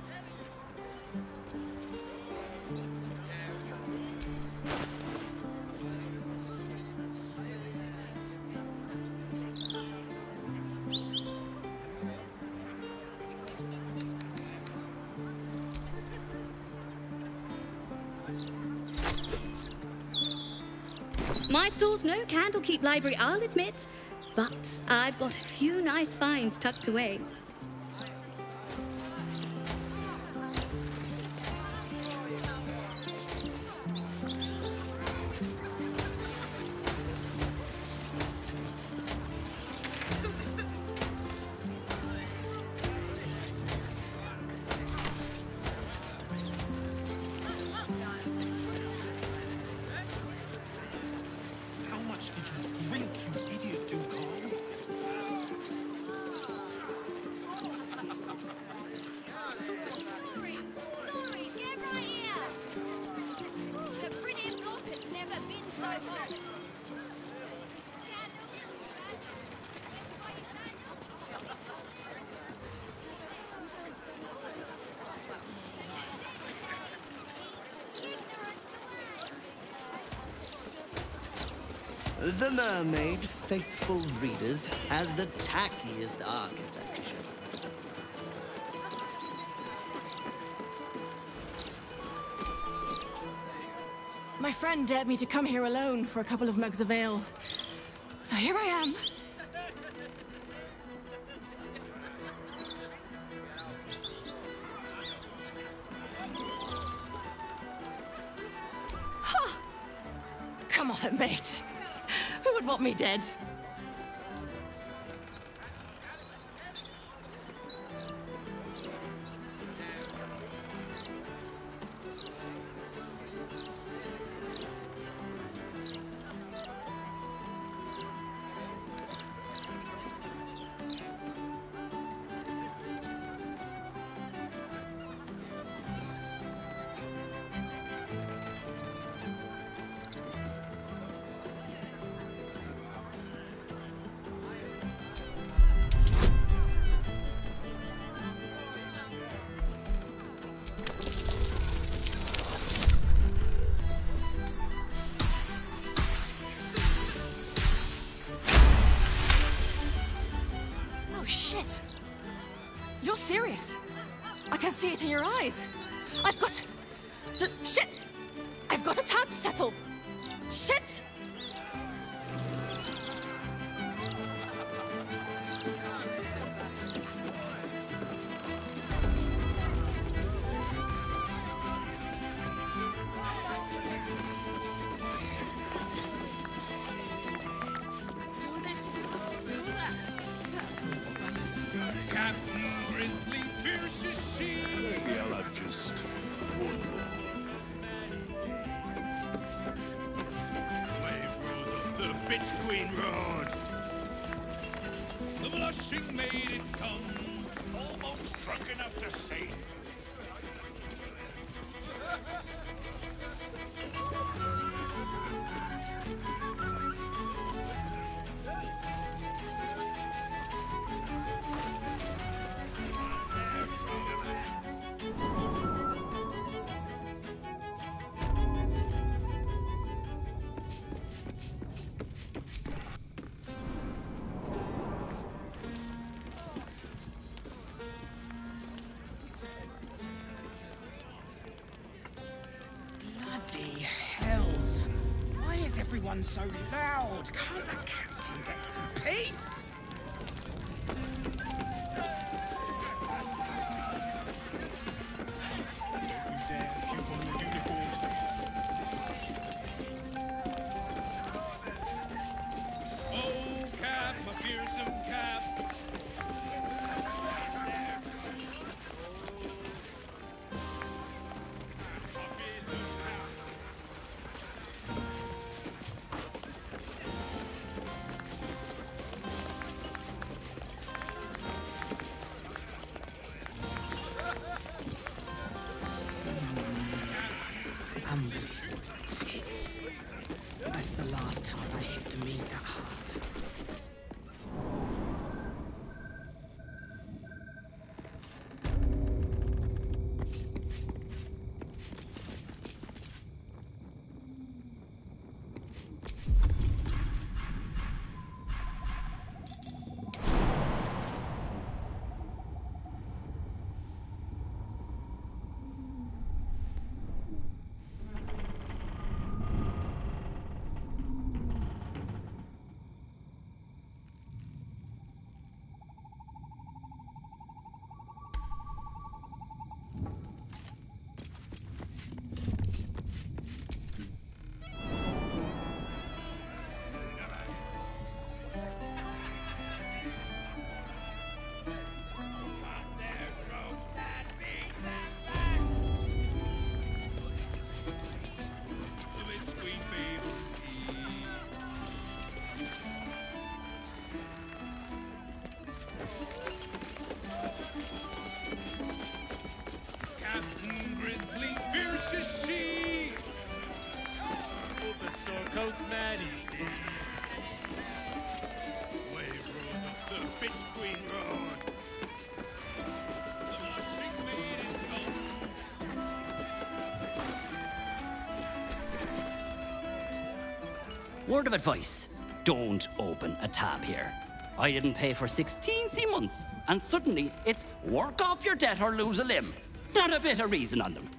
My store's no Candlekeep library, I'll admit, but I've got a few nice finds tucked away. How much did you drink, you idiot, Ducal? Stories, get right here! The printing block has never been so hot. The Mermaid, faithful readers, has the tackiest architecture. My friend dared me to come here alone for a couple of mugs of ale. So here I am. Ha! Come on, mate. Who would want me dead? can see it in your eyes. I've got shit! I've got a tab to settle. Shit! Captain Grizzly, fierce as she. Maybe I'll have just one more. Wave rose up the bitch queen road. The blushing maiden comes, almost drunk enough to sing. Bloody hells! Why is everyone so loud? Can't the captain get some peace? Oh, Cap, my fearsome Cap. Umberly's tits. That's the last time I hit the meat that hard. Captain Grizzly, fierce as she. The sore coast man he sees. Wave rose up the bitch queen road. The blushing maiden comes. Word of advice, don't open a tab here. I didn't pay for 16 months, and suddenly it's work off your debt or lose a limb. Not a bit of reason on them.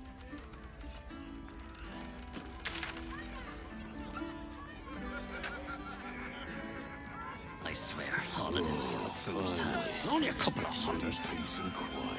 I swear, all of this for a fool's time. Only a couple of hundred. Peace and quiet.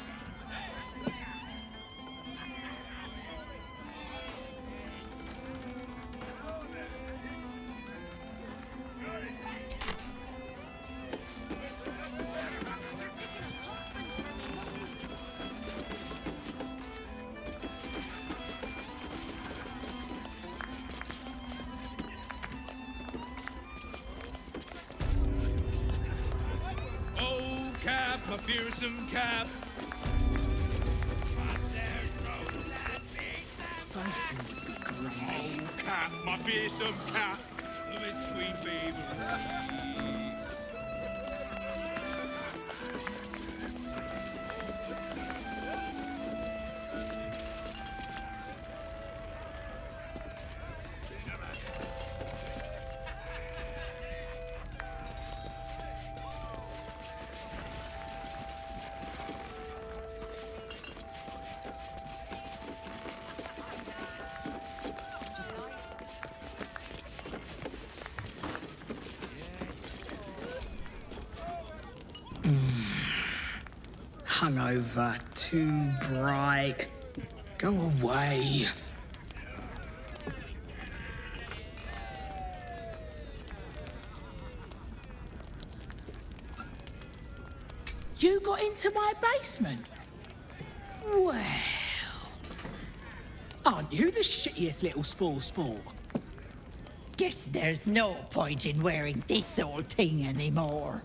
Oh, Cap, my fearsome Cap. Those seem to be grumpy. Oh, Cap, my fearsome Cap. The bitch queen baby. Hungover, too bright. Go away. You got into my basement? Well... Aren't you the shittiest little sport? Guess there's no point in wearing this old thing anymore.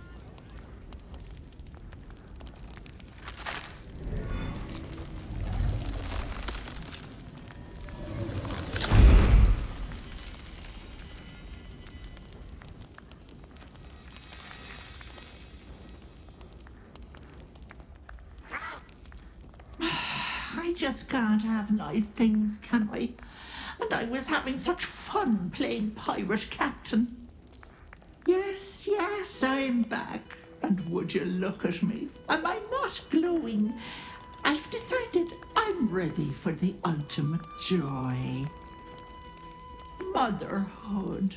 I just can't have nice things, can I? And I was having such fun playing pirate captain. Yes, I'm back. And would you look at me? Am I not glowing? I've decided I'm ready for the ultimate joy. Motherhood.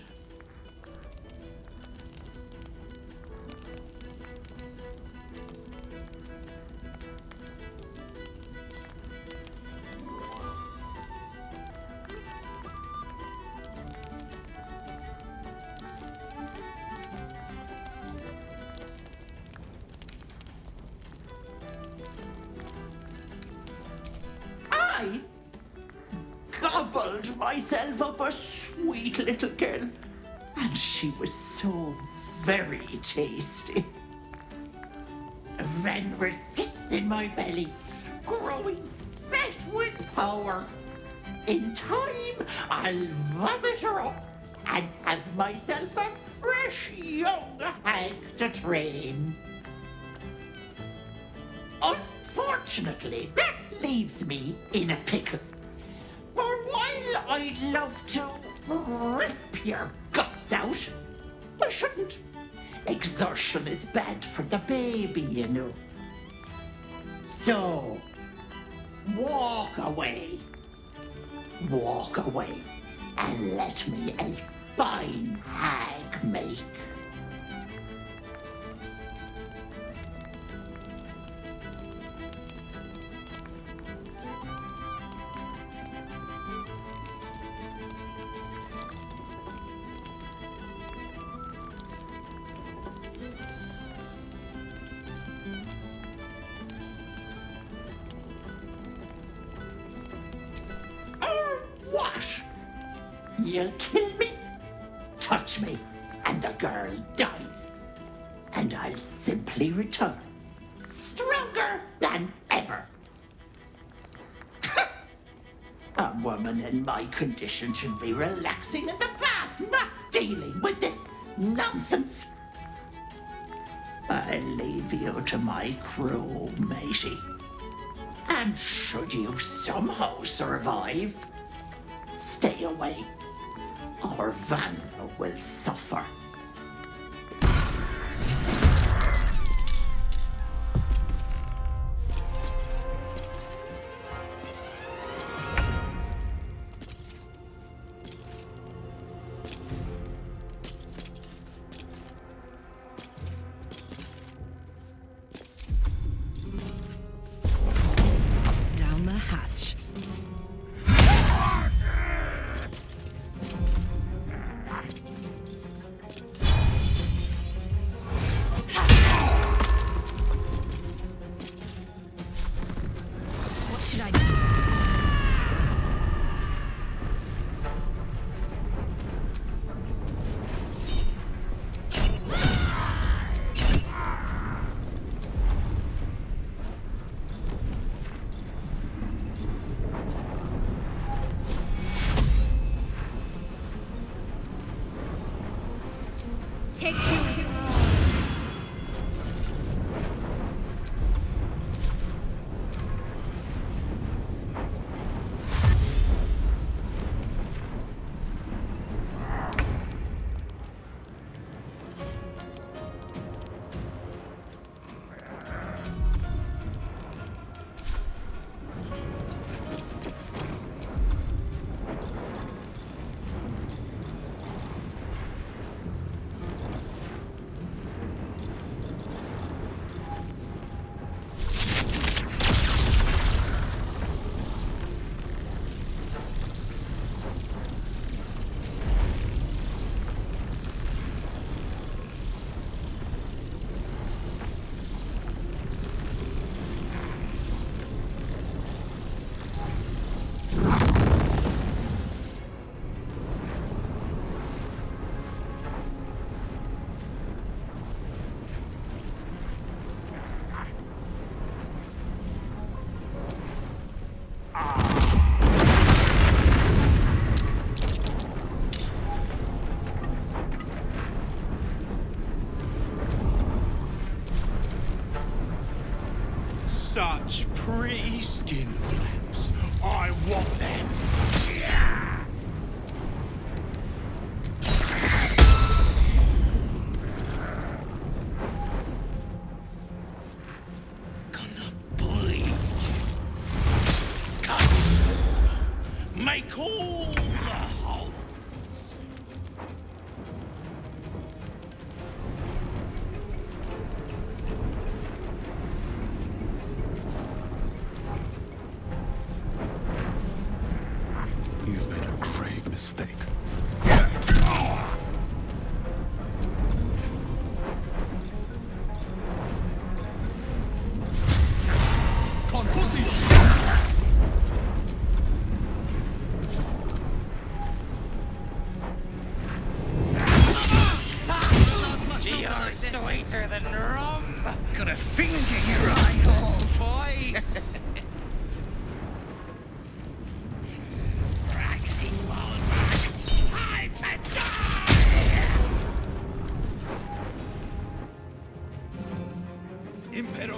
I gobbled myself up a sweet little girl, and she was so very tasty. Venrith sits in my belly, growing fat with power. In time, I'll vomit her up and have myself a fresh young hag to train. Unfortunately, that leaves me in a pickle. For while I'd love to rip your guts out, I shouldn't. Exertion is bad for the baby, you know. So, walk away. Walk away and let me a fine hag make. What? You'll kill me, touch me, and the girl dies. And I'll simply return, stronger than ever. A woman in my condition should be relaxing in the bath, not dealing with this nonsense. I'll leave you to my crew, matey. And should you somehow survive, stay away, or Vanna will suffer. Down the hatch. What should I do? Take two. nicer than rum. Got a finger in your eye, old boys. Raggedy bald time to die! Impero.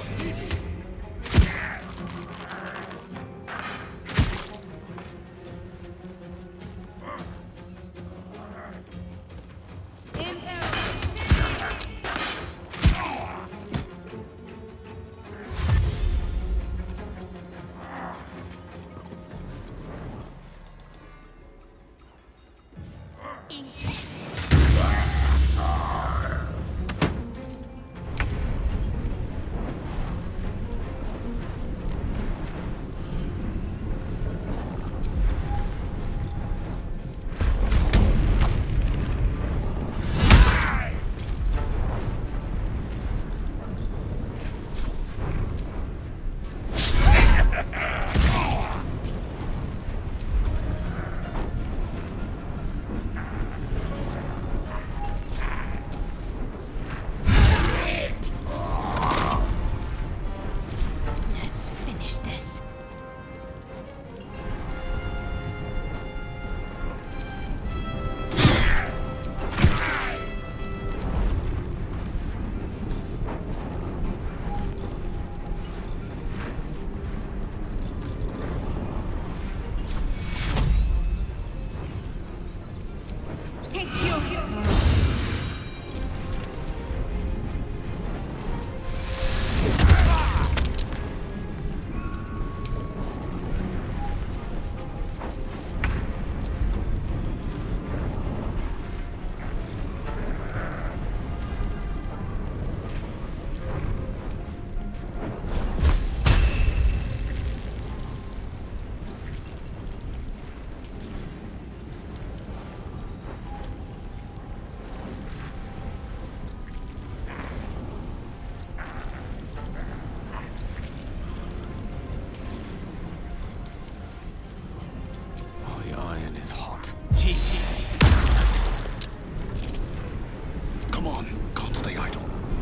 Come on, can't stay idle.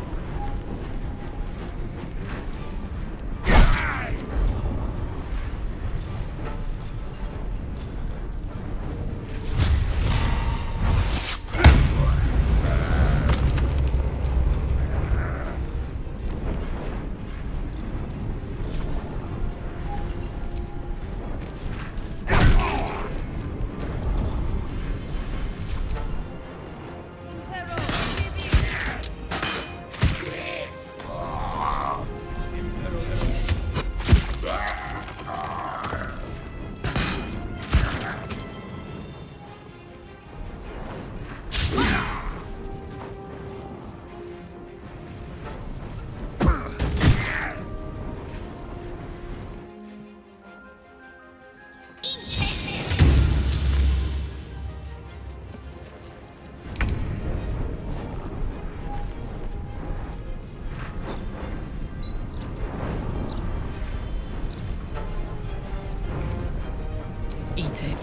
Eat it.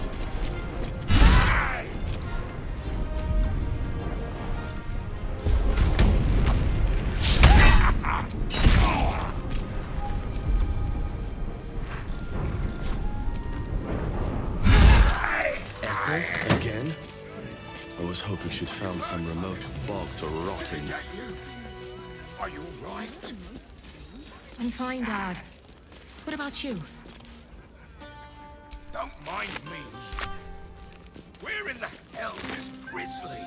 Ethel? Again? I was hoping she'd found some remote bog to rot in. Are you right? I'm fine, Dad. What about you? Don't mind me. Where in the hell's this grizzly?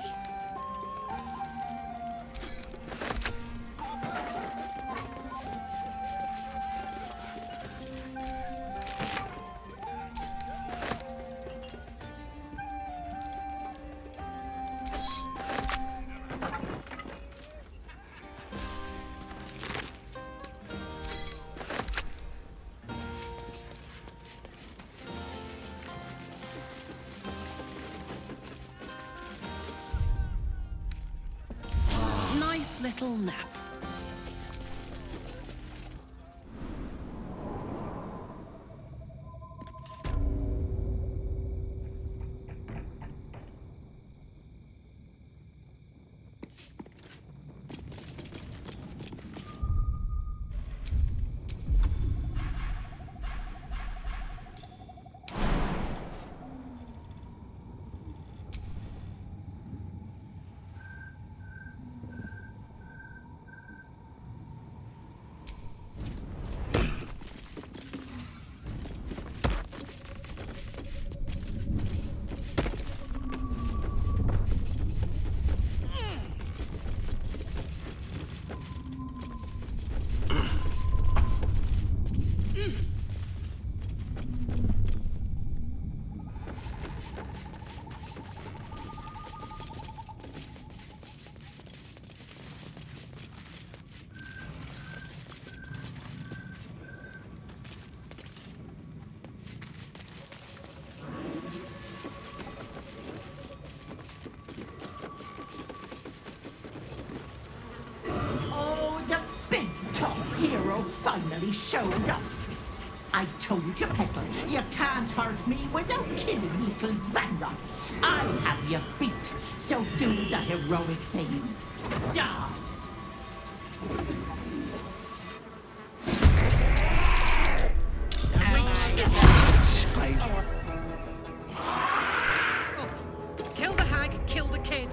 Nice little nap. hero finally showed up. I told you, Petal, you can't hurt me without killing little Vanra. I have you beat, so do the heroic thing. Die! Kill the hag, kill the kid.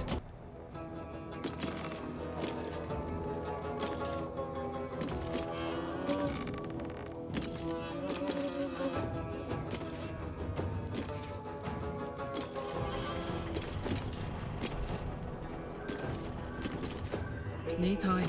Knees high.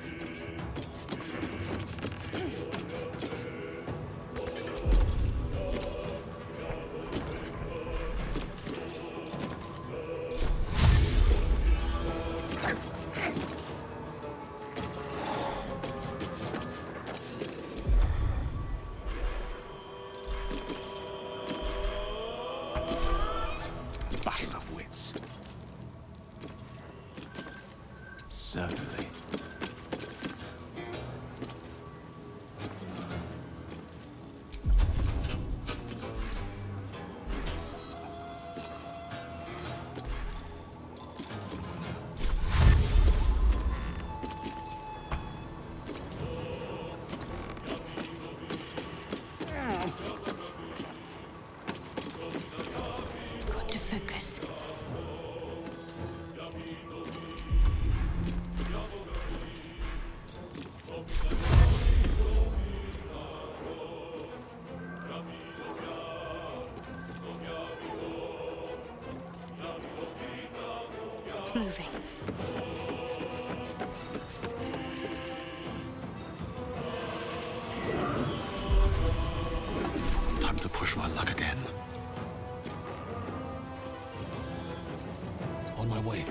Battle of wits. Certainly. Got to focus. Moving. Time to push my luck again. On my way.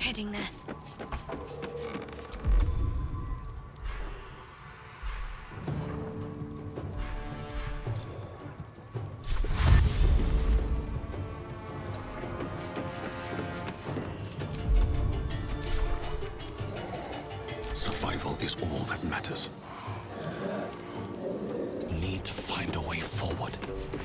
Heading there. Survival is all that matters. Need to find a way forward.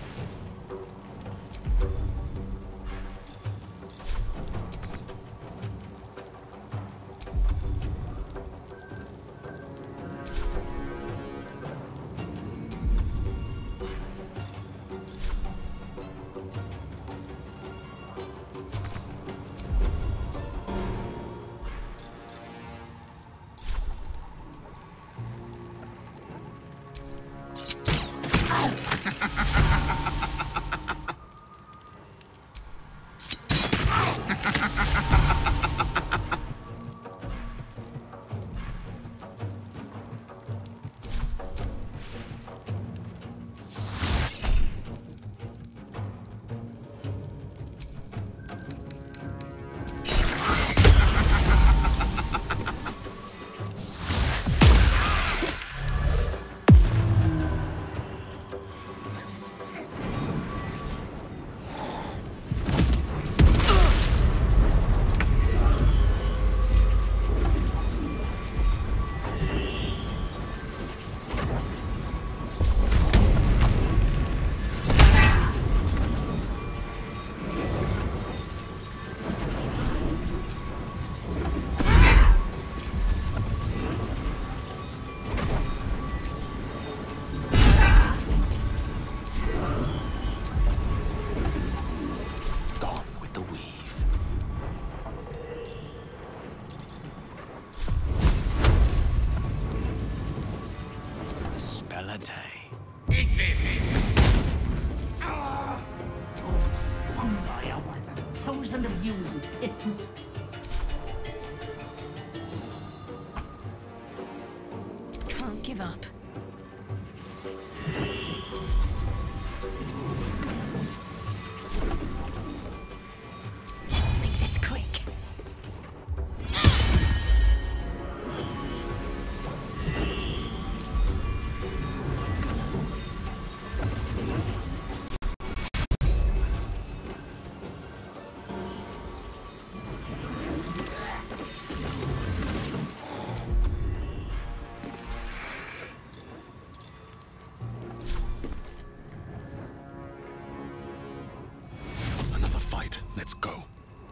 Can't give up. Let's make this quick. Let's go.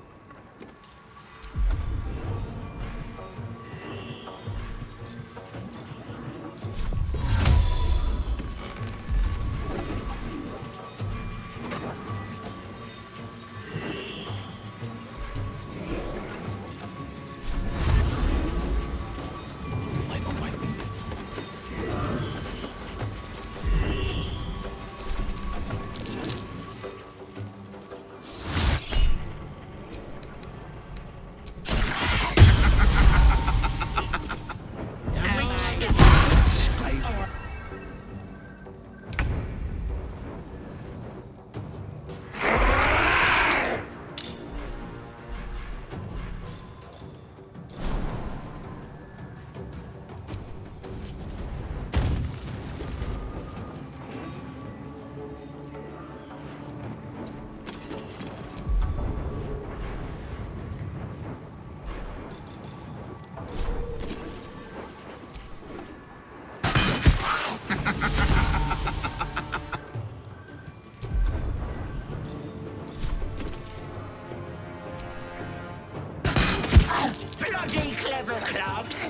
Bloody clever clubs!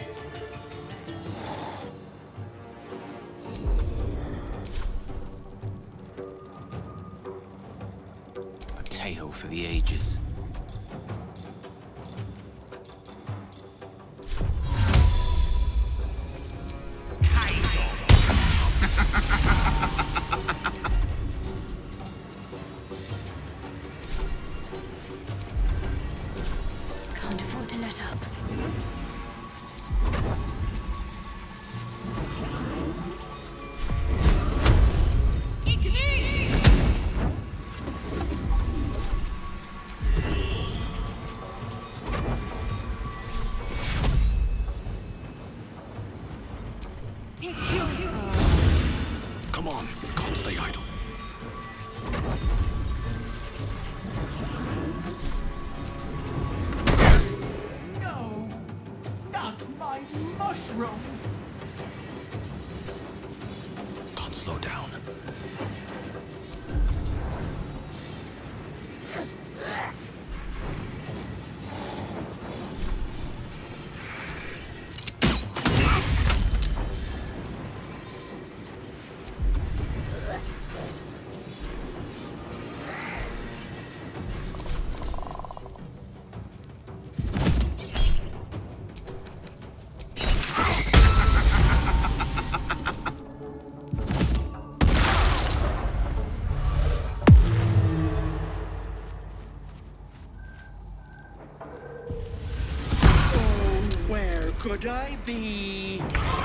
A tale for the ages. Can't afford to let up. take you. Come on, can't stay idle. No, not my mushrooms. Can't slow down. Where could I be?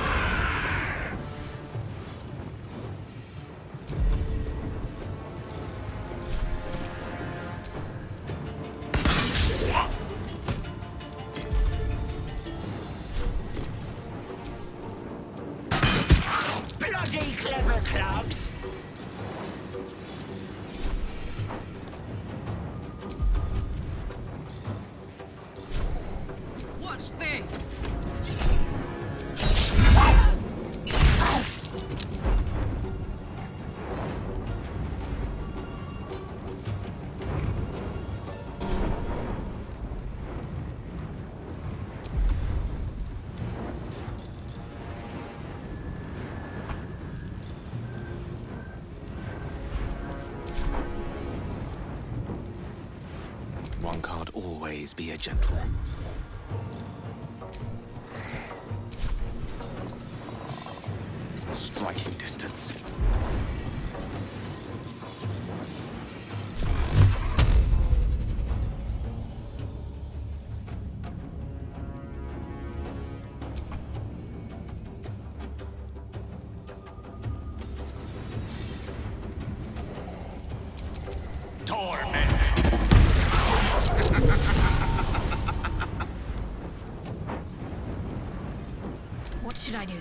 Bloody clever clogs! Watch this! One can't always be a gentleman. Striking distance. What should I do?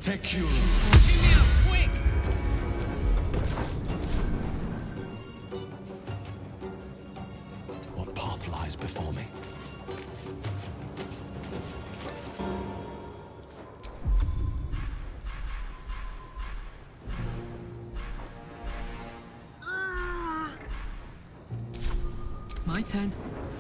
Take Cure. Give me up, quick! What path lies before me? My turn.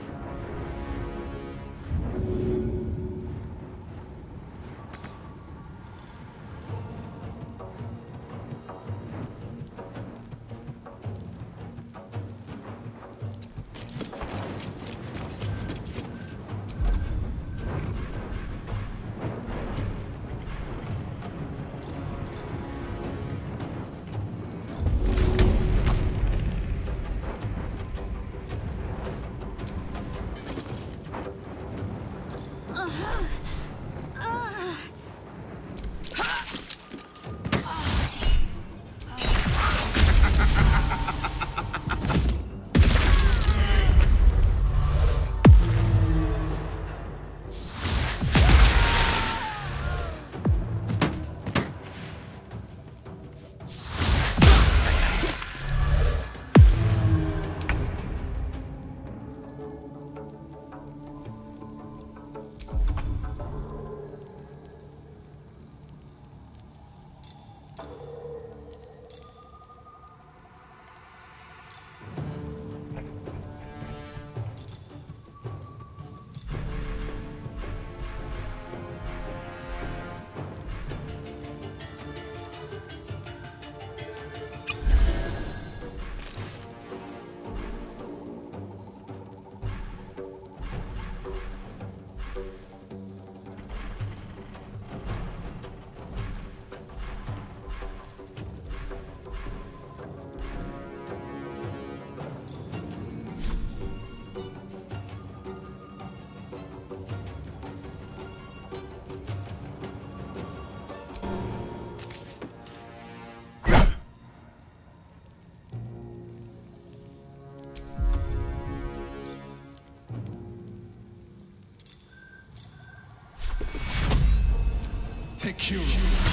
Take Cure.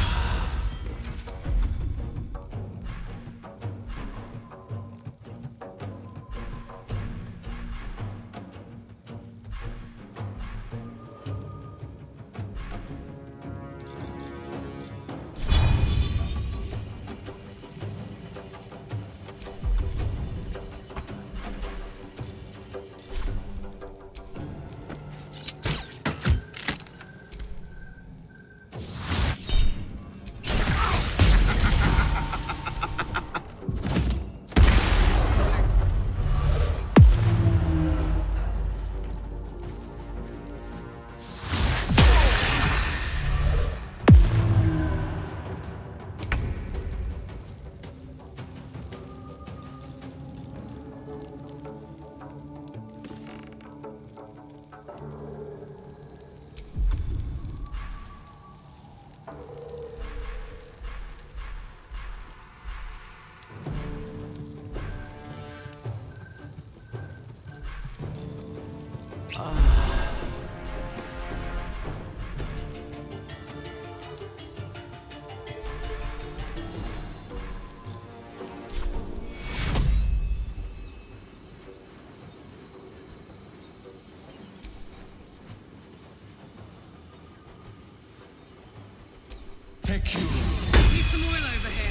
Take you. Need some oil over here.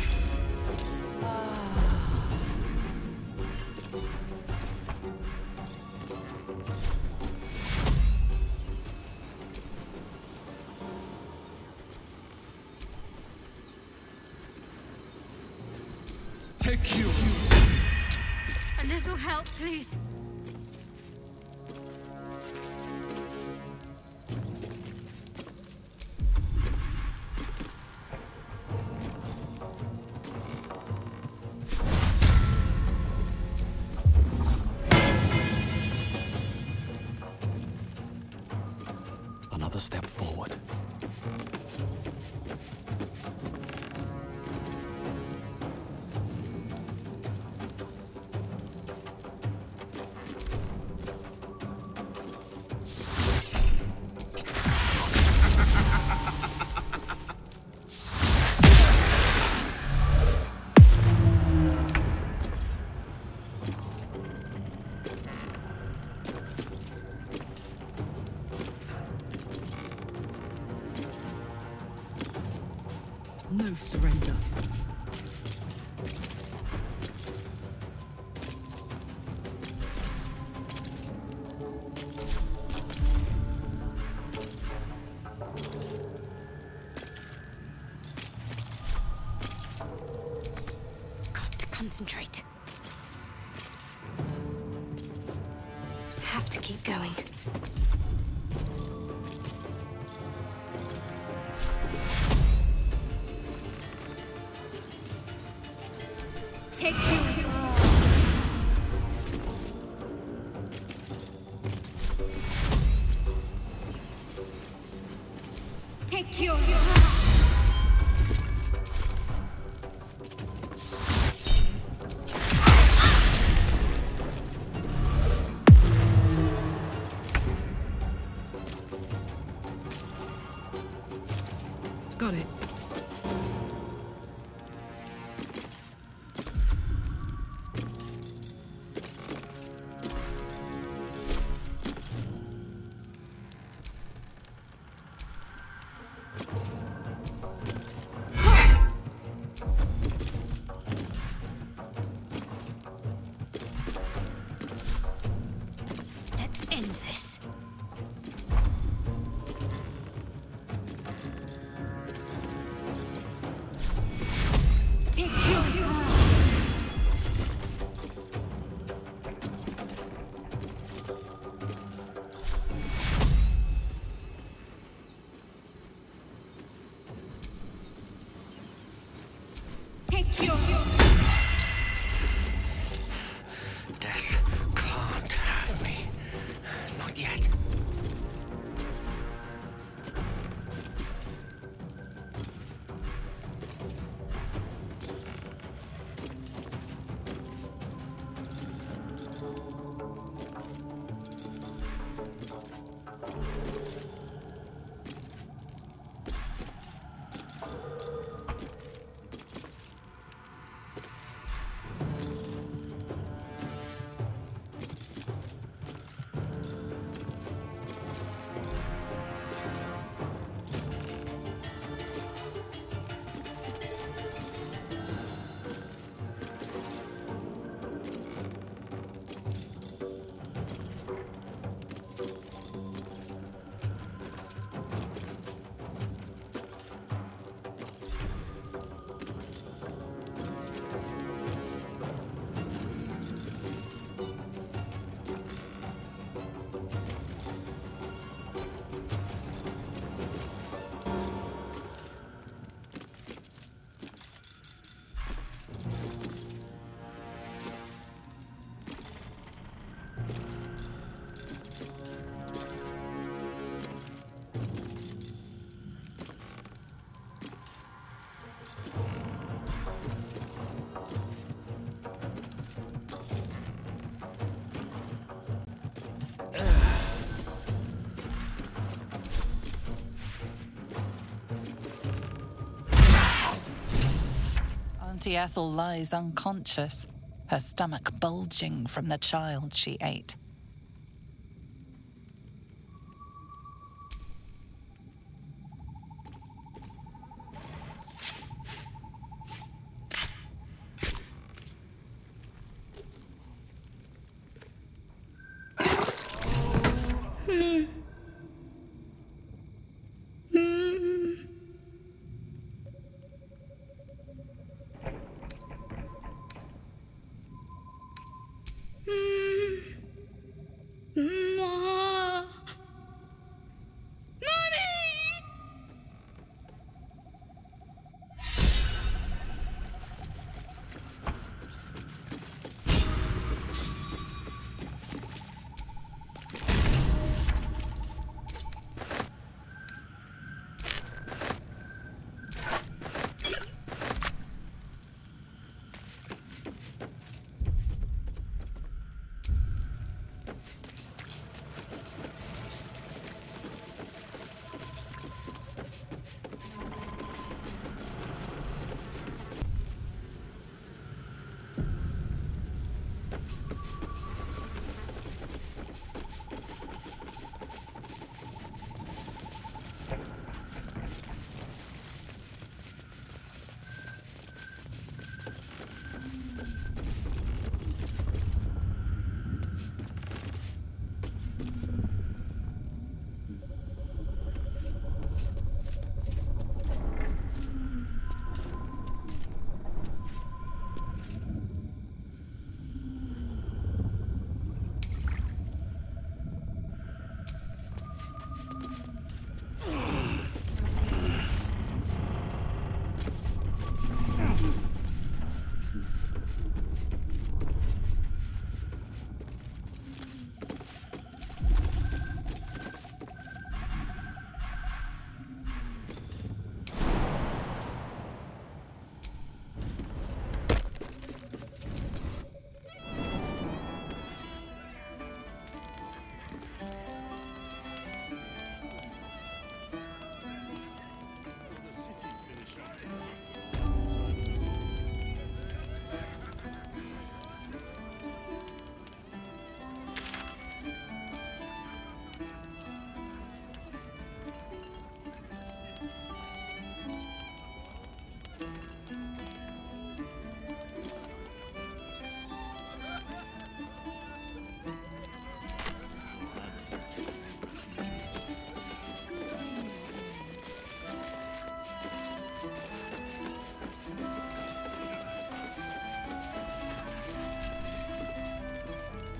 Take you. A little help, please. Another step forward. No surrender. Got to concentrate. Have to keep going. Take two. Take cure. Got it. Let's end this. Take cure. Take cure. Death can't have me. Not yet. Auntie Ethel lies unconscious, her stomach bulging from the child she ate.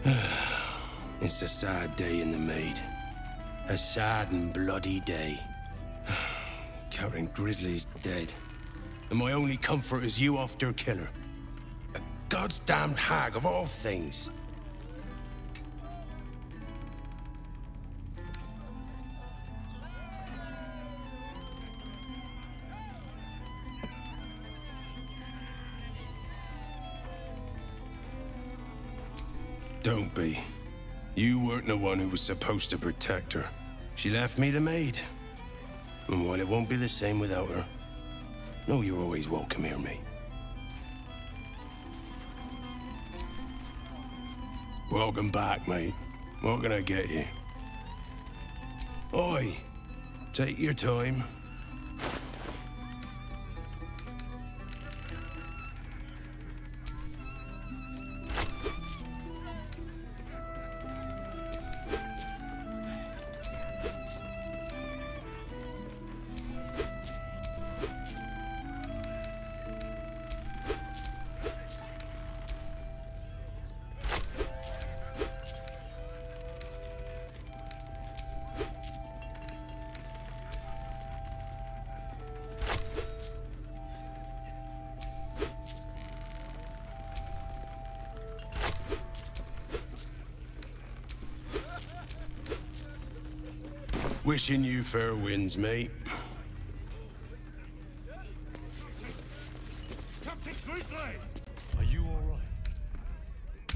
It's a sad day in the Maid. A sad and bloody day. Captain Grizzly's dead. And my only comfort is you off their killer. A God's damned hag of all things. Don't be. You weren't the one who was supposed to protect her. She left me the Maid. And while it won't be the same without her, know you're always welcome here, mate. Welcome back, mate. What can I get you? Oi, take your time. Wishing you fair winds, mate. Captain Grizzly! Are you all right?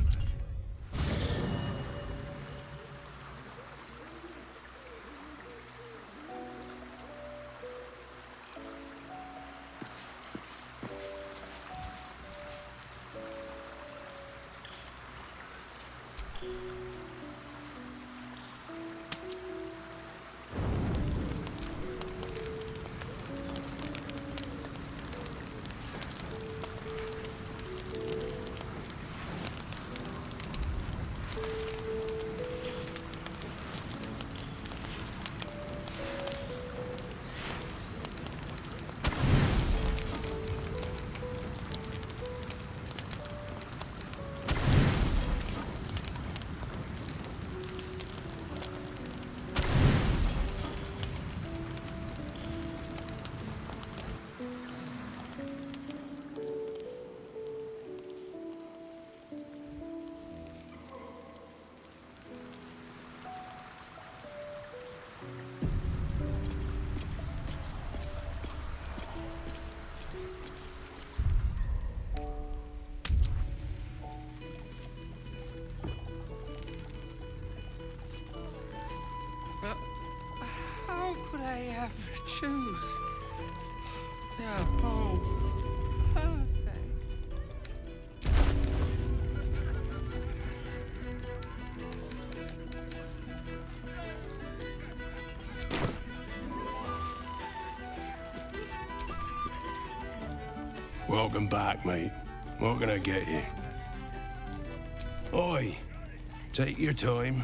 How could I ever choose? They're both perfect. Welcome back, mate. What can I get you? Oi, take your time.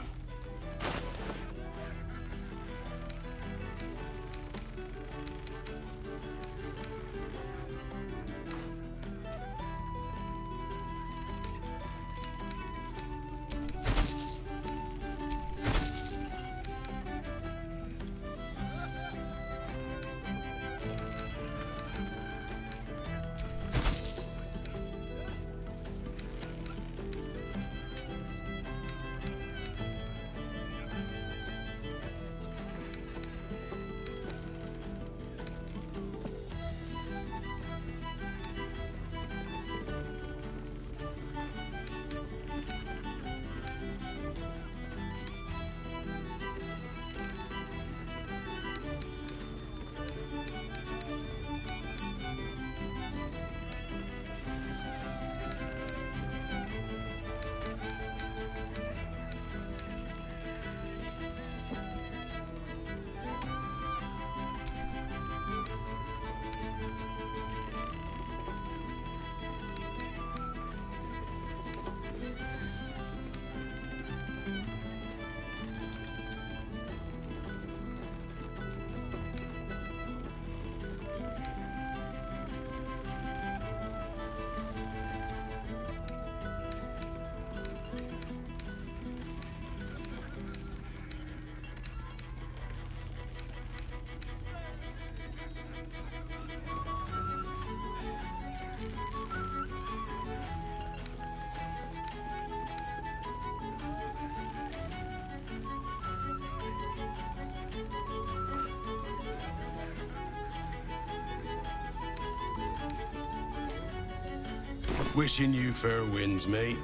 Wishing you fair winds, mate.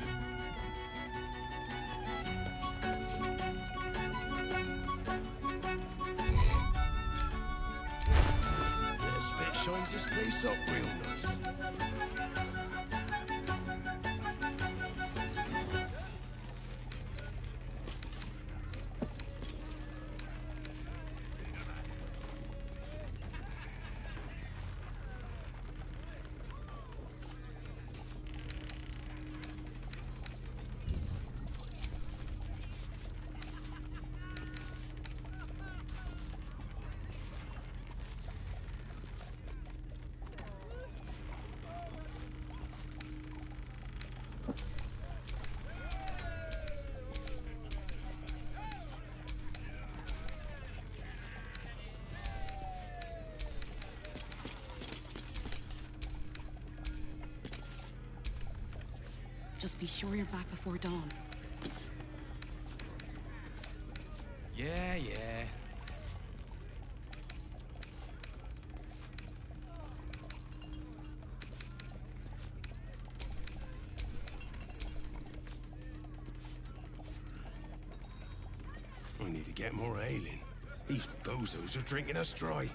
The spit shines this place up real nice. Just be sure you're back before dawn. Yeah. I need to get more ale in. These bozos are drinking us dry.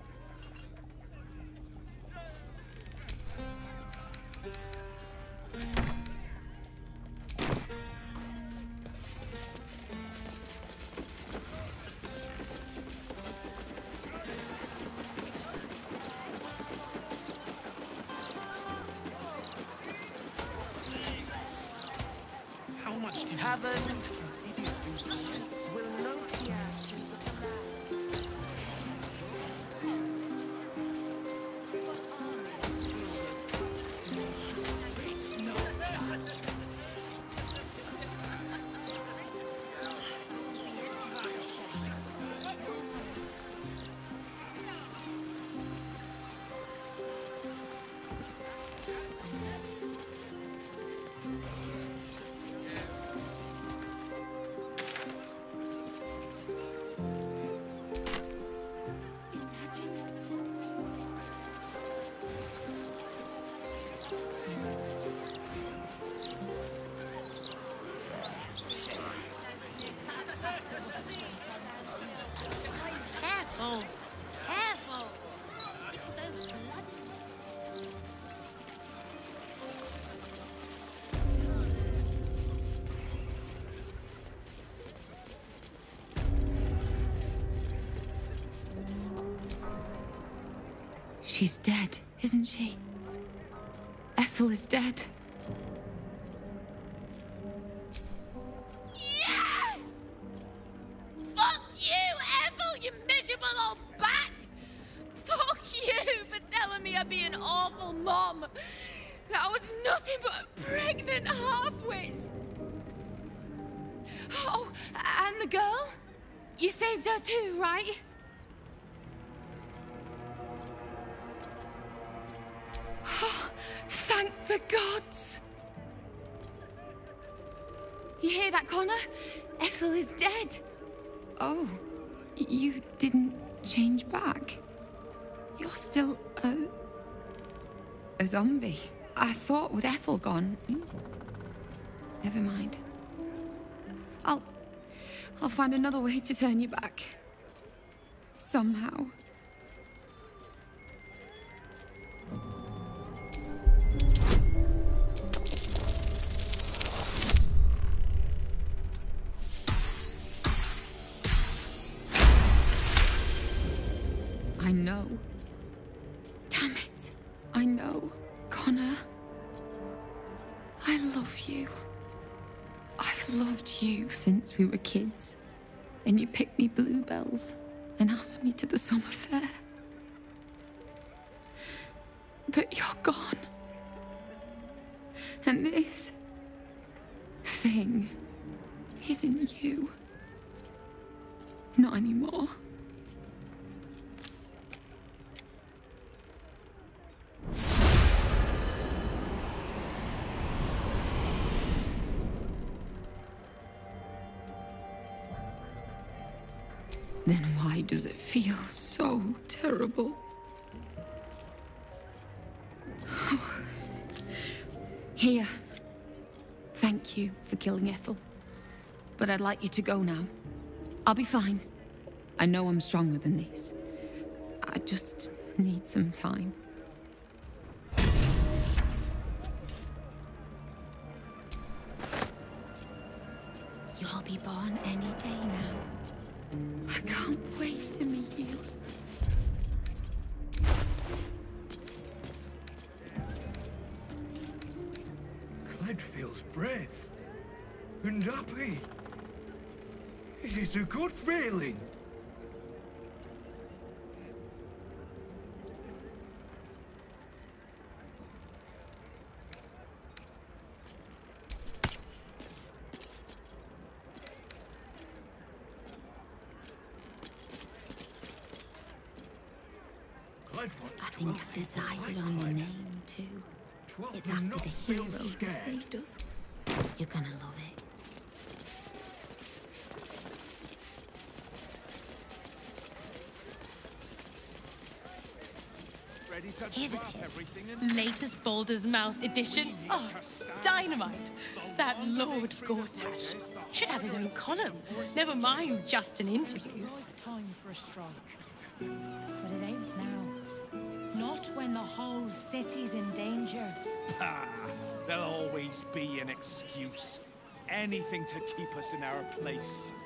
How much did Tavern. idiot duelists will note the actions of the lad. It's not that. Careful! Careful! She's dead, isn't she? Ethel is dead. Yes! Fuck you, Ethel, you miserable old bat! Fuck you for telling me I'd be an awful mom. That was nothing but a pregnant half-wit. Oh, and the girl? You saved her too, right? Oh, thank the gods! You hear that, Connor? Ethel is dead. Oh, you didn't change back? You're still a zombie. I thought with Ethel gone... Never mind. I'll find another way to turn you back. Somehow. I know. Damn it. I know. Connor. I love you. I've loved you since we were kids. And you picked me bluebells and asked me to the summer fair. But you're gone. And this thing isn't you. Not anymore. Then why does it feel so terrible? Here. Thank you for killing Ethel. But I'd like you to go now. I'll be fine. I know I'm stronger than this. I just need some time. You'll be born any day now. I can't wait to meet you. Cled feels brave and happy. It is a good feeling. I think I've decided on the name, too. It's after the hero who saved us. You're gonna love it. Here's a tip. Latest Baldur's Mouth edition. Oh, dynamite. That Lord Gortash should have his own column. Never mind just an interview. Time for a strike. But it ain't now. Not when the whole city's in danger. Ah, there'll always be an excuse. Anything to keep us in our place.